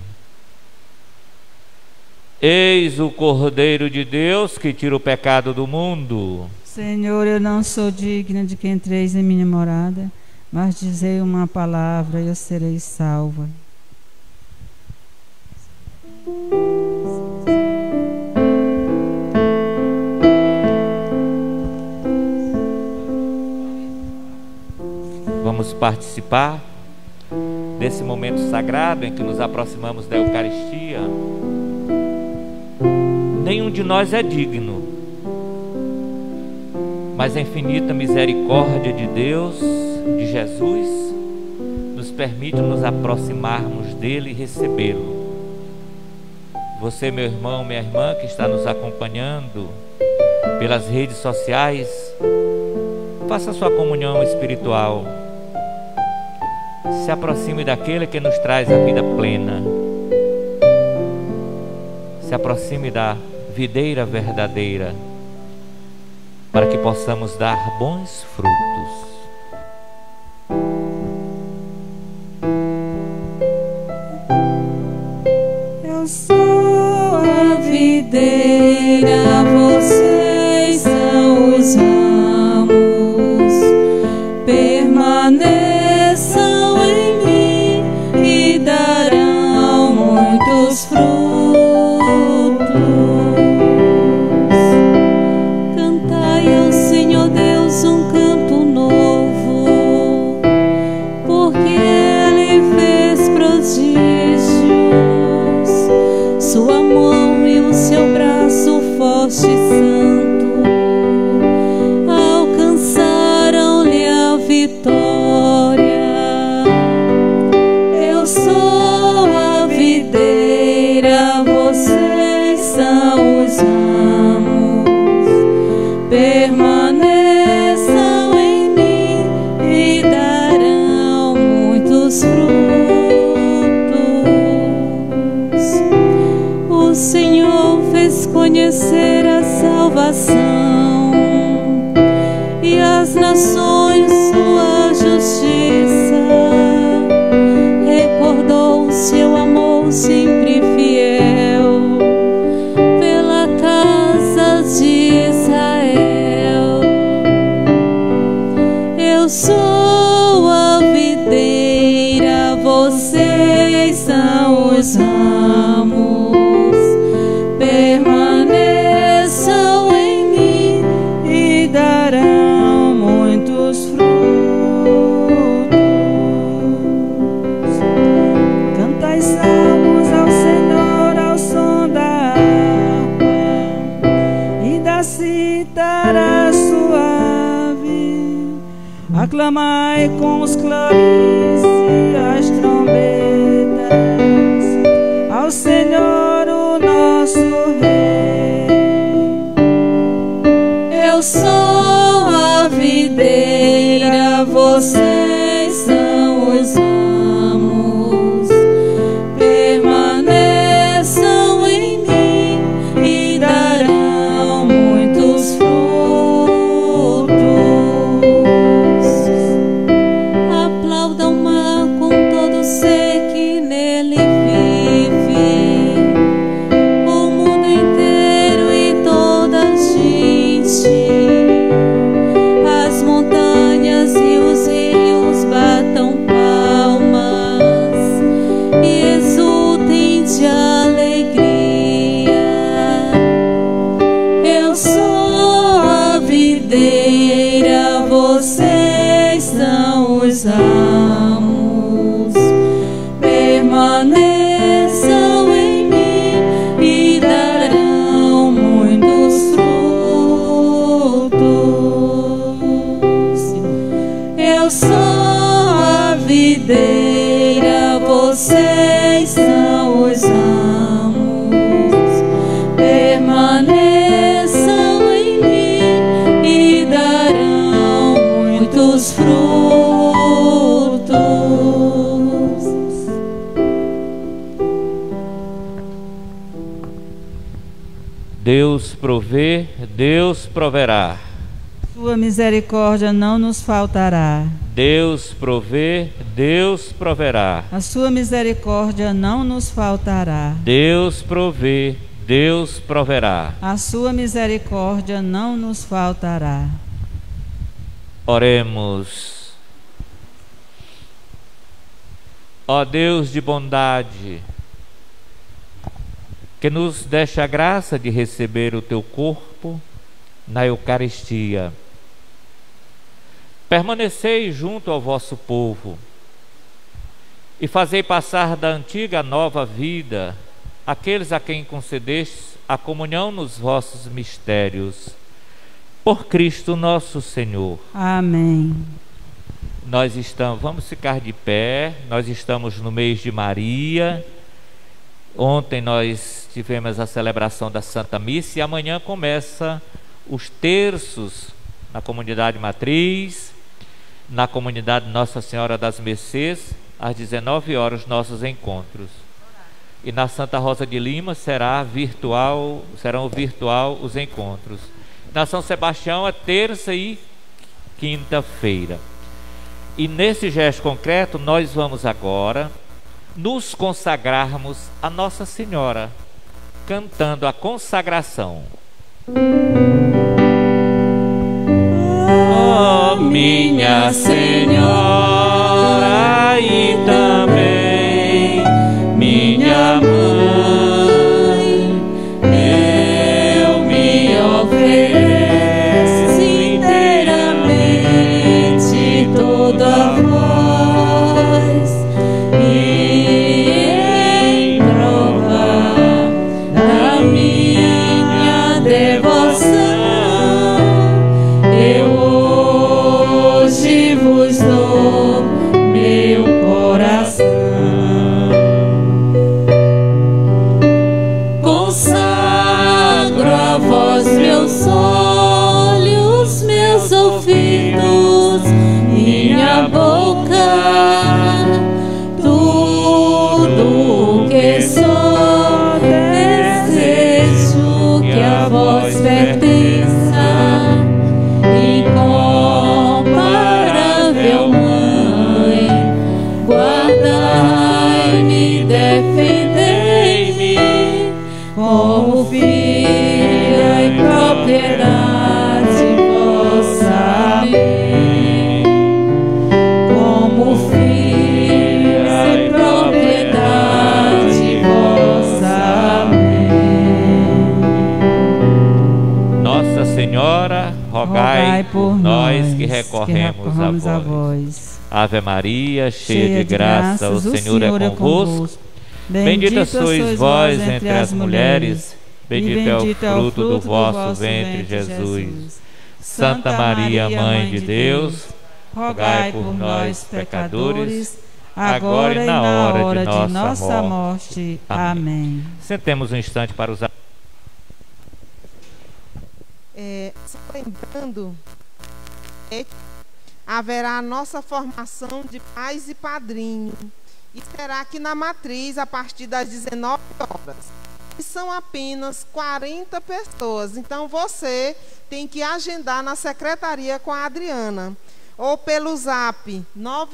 [SPEAKER 2] Eis o Cordeiro de Deus que tira o pecado do mundo.
[SPEAKER 4] Senhor, eu não sou digna de que entreis em minha morada, mas dizei uma palavra e eu serei salva.
[SPEAKER 2] Vamos participar desse momento sagrado em que nos aproximamos da Eucaristia. nenhum de nós é digno, mas a infinita misericórdia de Deus, de Jesus, nos permite nos aproximarmos dele e recebê-lo. Você, meu irmão, minha irmã, que está nos acompanhando pelas redes sociais, faça sua comunhão espiritual. Se aproxime daquele que nos traz a vida plena. Se aproxime da videira verdadeira, para que possamos dar bons frutos.
[SPEAKER 4] Eu sou a videira, vocês são os ramos. Permaneçam em mim e darão muitos frutos. Cantai ao Senhor Deus um canto novo, porque Ele fez prodígios. Sua mão e o seu braço forte e santo alcançaram-lhe a vitória. Eu sou a videira, vocês são os ramos. Permaneçam em mim e darão muitos frutos. O Senhor fez conhecer a salvação e as nações sua justiça. Recordou o seu amor sempre fiel pela casa de Israel. Eu sou a videira, vocês são os ramos. Permaneçam em mim e darão muitos frutos. Cantai salmos ao Senhor ao som da harpa e da cítara suave. Aclamai com os clarins e as trombetas ao Senhor o nosso Rei. Eu sou a videira, vocês são os ramos. Permaneçam em mim e darão muitos frutos. Aplauda o mar com todo ser que nele vive, o mundo inteiro e toda a gente. As montanhas e os rios batam palmas e exultem de alegria. Eu sou a videira, vocês são os ramos. Permaneçam em mim e darão muitos frutos. Eu sou a videira, vocês são os ramos. Permaneçam em mim e darão muitos frutos.
[SPEAKER 2] Deus provê, Deus proverá.
[SPEAKER 4] Sua misericórdia não nos faltará.
[SPEAKER 2] Deus provê, Deus proverá.
[SPEAKER 4] A sua misericórdia não nos faltará.
[SPEAKER 2] Deus provê, Deus proverá.
[SPEAKER 4] A sua misericórdia não nos faltará.
[SPEAKER 2] Oremos. Ó Deus de bondade, que nos deste a graça de receber o teu corpo na Eucaristia. Permanecei junto ao vosso povo e fazei passar da antiga à nova vida aqueles a quem concedestes a comunhão nos vossos mistérios. Por Cristo nosso Senhor.
[SPEAKER 4] Amém.
[SPEAKER 2] Vamos ficar de pé. Nós estamos no mês de Maria. Ontem nós tivemos a celebração da Santa Missa e amanhã começa os terços na comunidade matriz, na comunidade Nossa Senhora das Mercês, às 19 horas, nossos encontros. E na Santa Rosa de Lima serão virtual os encontros. Na São Sebastião é terça e quinta-feira. E nesse gesto concreto nós vamos agora nos consagrarmos a Nossa Senhora, cantando a consagração. Oh, minha Senhora e também minha mãe, eu me ofereço inteiramente toda a vós e em prova da minha devoção eu hoje vos dou meu coração. Consagro a vós meus olhos, meus ouvidos, minha boca, tudo que sou, desejo que a vós pertença. Incomparável Mãe, guardai-me, defendei-me, como filha e propriedade vossa. Amém. Como filha e propriedade vossa. Amém. Nossa Senhora, rogai por nós que recorremos a vós. Ave Maria, cheia de graça, o Senhor é convosco. Bendita sois vós entre as mulheres, bendito é o fruto do vosso ventre, Jesus. Santa Maria, Mãe de Deus, rogai por nós, pecadores, agora e na hora de nossa morte. Amém. Sentemos um instante para usar.
[SPEAKER 8] Só lembrando, haverá a nossa formação de pais e padrinho, e será aqui na matriz a partir das 19 horas. E são apenas 40 pessoas, então você tem que agendar na secretaria com a Adriana, ou pelo zap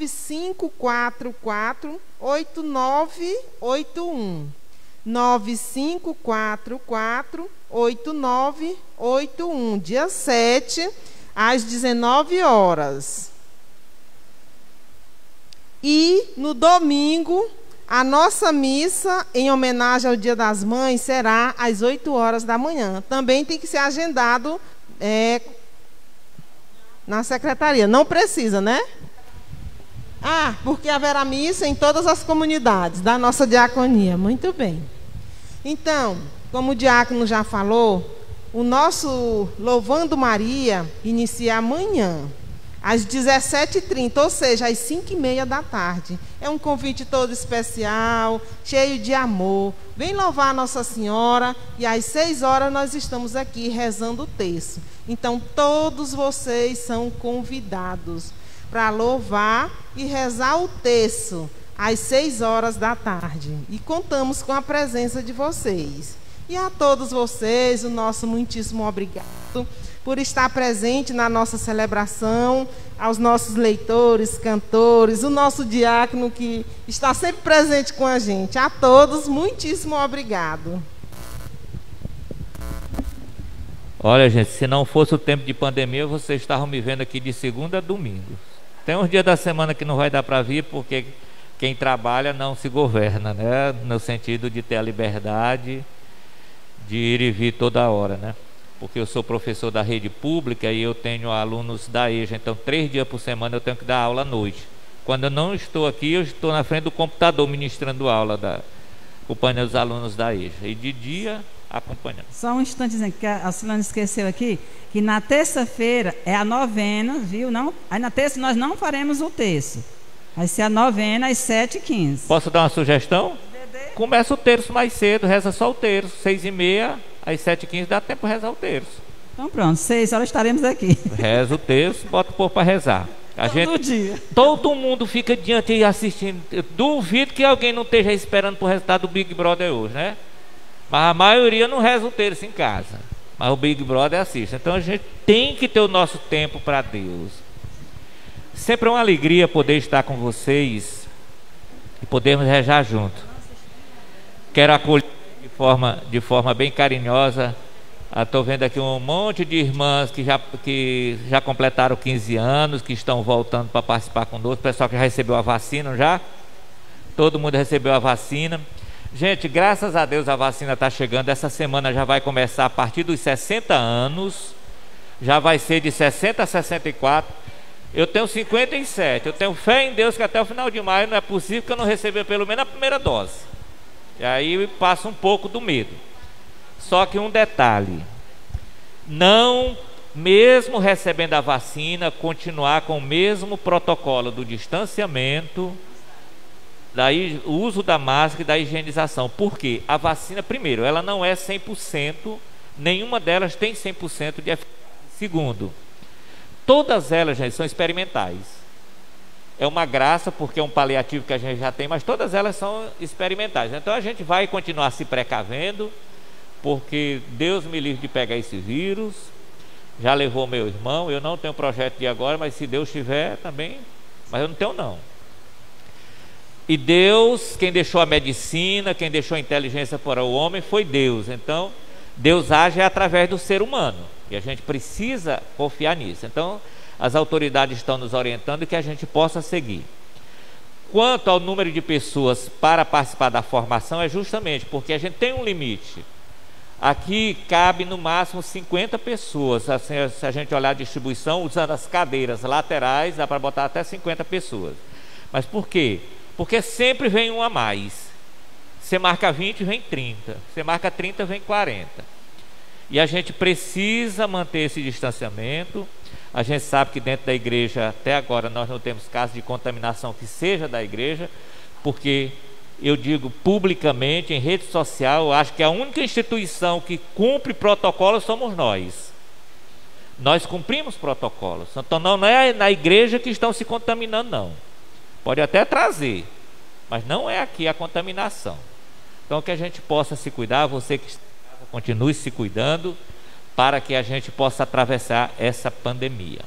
[SPEAKER 8] 9544-8981. 9544-8981, dia 7, às 19 horas. E no domingo, a nossa missa, em homenagem ao Dia das Mães, será às 8 horas da manhã. Também tem que ser agendado na secretaria. Não precisa, né? Porque haverá missa em todas as comunidades da nossa diaconia. Muito bem. Então, como o diácono já falou, o nosso Louvando Maria inicia amanhã, às 17h30, ou seja, às 5h30 da tarde. É um convite todo especial, cheio de amor. Vem louvar a Nossa Senhora e às 6 horas nós estamos aqui rezando o terço. Então, todos vocês são convidados para louvar e rezar o terço às 6 horas da tarde. E contamos com a presença de vocês. E a todos vocês, o nosso muitíssimo obrigado por estar presente na nossa celebração, aos nossos leitores, cantores, o nosso diácono que está sempre presente com a gente. A todos, muitíssimo obrigado.
[SPEAKER 2] Olha, gente, se não fosse o tempo de pandemia, vocês estavam me vendo aqui de segunda a domingo. Tem uns dias da semana que não vai dar para vir, porque quem trabalha não se governa, né? No sentido de ter a liberdade de ir e vir toda hora, né? Porque eu sou professor da rede pública e eu tenho alunos da EJA, então 3 dias por semana eu tenho que dar aula à noite. Quando eu não estou aqui, eu estou na frente do computador ministrando aula, acompanhando os alunos da EJA. E de dia acompanhando.
[SPEAKER 4] Só um instantezinho, que a Silane esqueceu aqui, que na terça-feira é a novena, viu? Não, aí na terça nós não faremos o terço. Vai ser a novena às 7h15.
[SPEAKER 2] Posso dar uma sugestão? Começa o terço mais cedo, reza só o terço. 6h30, às 7h15, dá tempo de rezar o terço.
[SPEAKER 4] Então pronto, 6 horas estaremos aqui.
[SPEAKER 2] Reza o terço, bota o povo para rezar. Todo mundo fica diante e assistindo. Eu duvido que alguém não esteja esperando por resultado do Big Brother hoje, né? Mas a maioria não reza o terço em casa. Mas o Big Brother assiste. Então a gente tem que ter o nosso tempo para Deus. Sempre é uma alegria poder estar com vocês e podermos rezar junto. Quero acolher de forma bem carinhosa. Estou vendo aqui um monte de irmãs que já completaram 15 anos, que estão voltando para participar conosco. O pessoal que já recebeu a vacina já. Todo mundo recebeu a vacina. Gente, graças a Deus a vacina está chegando. Essa semana já vai começar a partir dos 60 anos. Já vai ser de 60 a 64. Eu tenho 57. Eu tenho fé em Deus que até o final de maio não é possível que eu não receba pelo menos a primeira dose. E aí passa um pouco do medo. Só que um detalhe: não, mesmo recebendo a vacina, continuar com o mesmo protocolo do distanciamento, o uso da máscara e da higienização. Por quê? A vacina, primeiro, ela não é 100%, nenhuma delas tem 100% de eficácia. Segundo, todas elas, gente, são experimentais. É uma graça porque é um paliativo que a gente já tem, mas todas elas são experimentais. Então a gente vai continuar se precavendo, porque Deus me livre de pegar esse vírus. Já levou meu irmão. Eu não tenho projeto de agora, mas se Deus tiver também. Mas eu não tenho não. E Deus, quem deixou a medicina, quem deixou a inteligência para o homem foi Deus. Então Deus age através do ser humano e a gente precisa confiar nisso. Então as autoridades estão nos orientando que a gente possa seguir. Quanto ao número de pessoas para participar da formação, é justamente porque a gente tem um limite. Aqui cabe no máximo 50 pessoas. Assim, se a gente olhar a distribuição, usando as cadeiras laterais, dá para botar até 50 pessoas. Mas por quê? Porque sempre vem um a mais. Você marca 20, vem 30. Você marca 30, vem 40. E a gente precisa manter esse distanciamento. A gente sabe que dentro da igreja, até agora, nós não temos caso de contaminação que seja da igreja, porque eu digo publicamente, em rede social, eu acho que a única instituição que cumpre protocolos somos nós. Nós cumprimos protocolos. Então não é na igreja que estão se contaminando, não. Pode até trazer, mas não é aqui a contaminação. Então que a gente possa se cuidar, você que está em casa, continue se cuidando, para que a gente possa atravessar essa pandemia.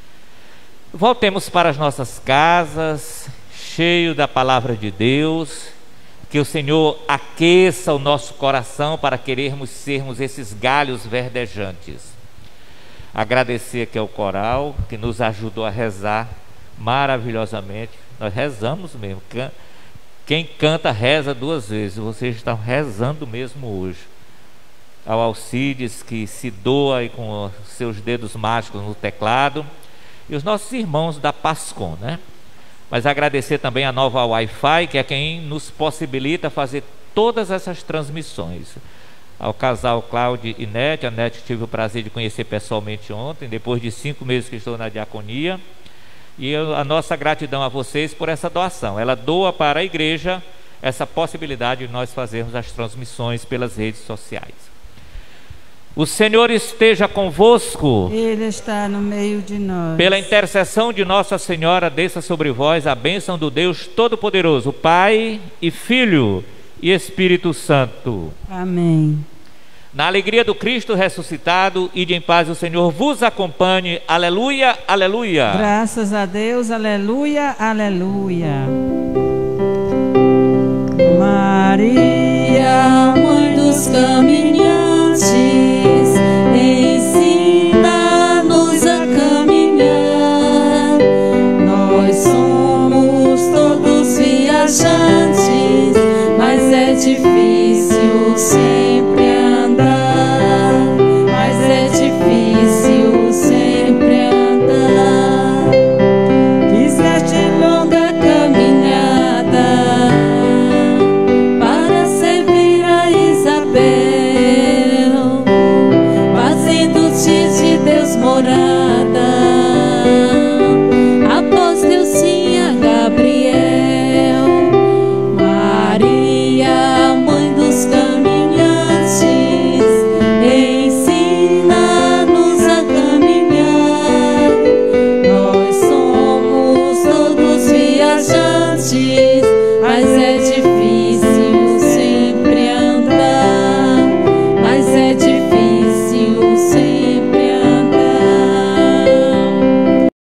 [SPEAKER 2] Voltemos para as nossas casas, cheio da palavra de Deus. Que o Senhor aqueça o nosso coração para querermos sermos esses galhos verdejantes. Agradecer aqui ao coral que nos ajudou a rezar maravilhosamente. Nós rezamos mesmo. Quem canta reza 2 vezes. Vocês estão rezando mesmo hoje. Ao Alcides, que se doa aí com os seus dedos mágicos no teclado, e os nossos irmãos da Pascom, né? Mas agradecer também a Nova Wi-Fi, que é quem nos possibilita fazer todas essas transmissões. Ao casal Cláudio e Nete, a Nete tive o prazer de conhecer pessoalmente ontem, depois de 5 meses que estou na diaconia, e a nossa gratidão a vocês por essa doação. Ela doa para a igreja essa possibilidade de nós fazermos as transmissões pelas redes sociais. O Senhor esteja convosco.
[SPEAKER 4] Ele está no meio de nós.
[SPEAKER 2] Pela intercessão de Nossa Senhora, desça sobre vós a bênção do Deus Todo-Poderoso, Pai e Filho e Espírito Santo.
[SPEAKER 4] Amém.
[SPEAKER 2] Na alegria do Cristo ressuscitado, ide em paz, o Senhor vos acompanhe. Aleluia, aleluia.
[SPEAKER 4] Graças a Deus, aleluia, aleluia. Maria,
[SPEAKER 1] Mãe dos caminhantes, ensina-nos a caminhar. Nós somos todos viajantes, mas é difícil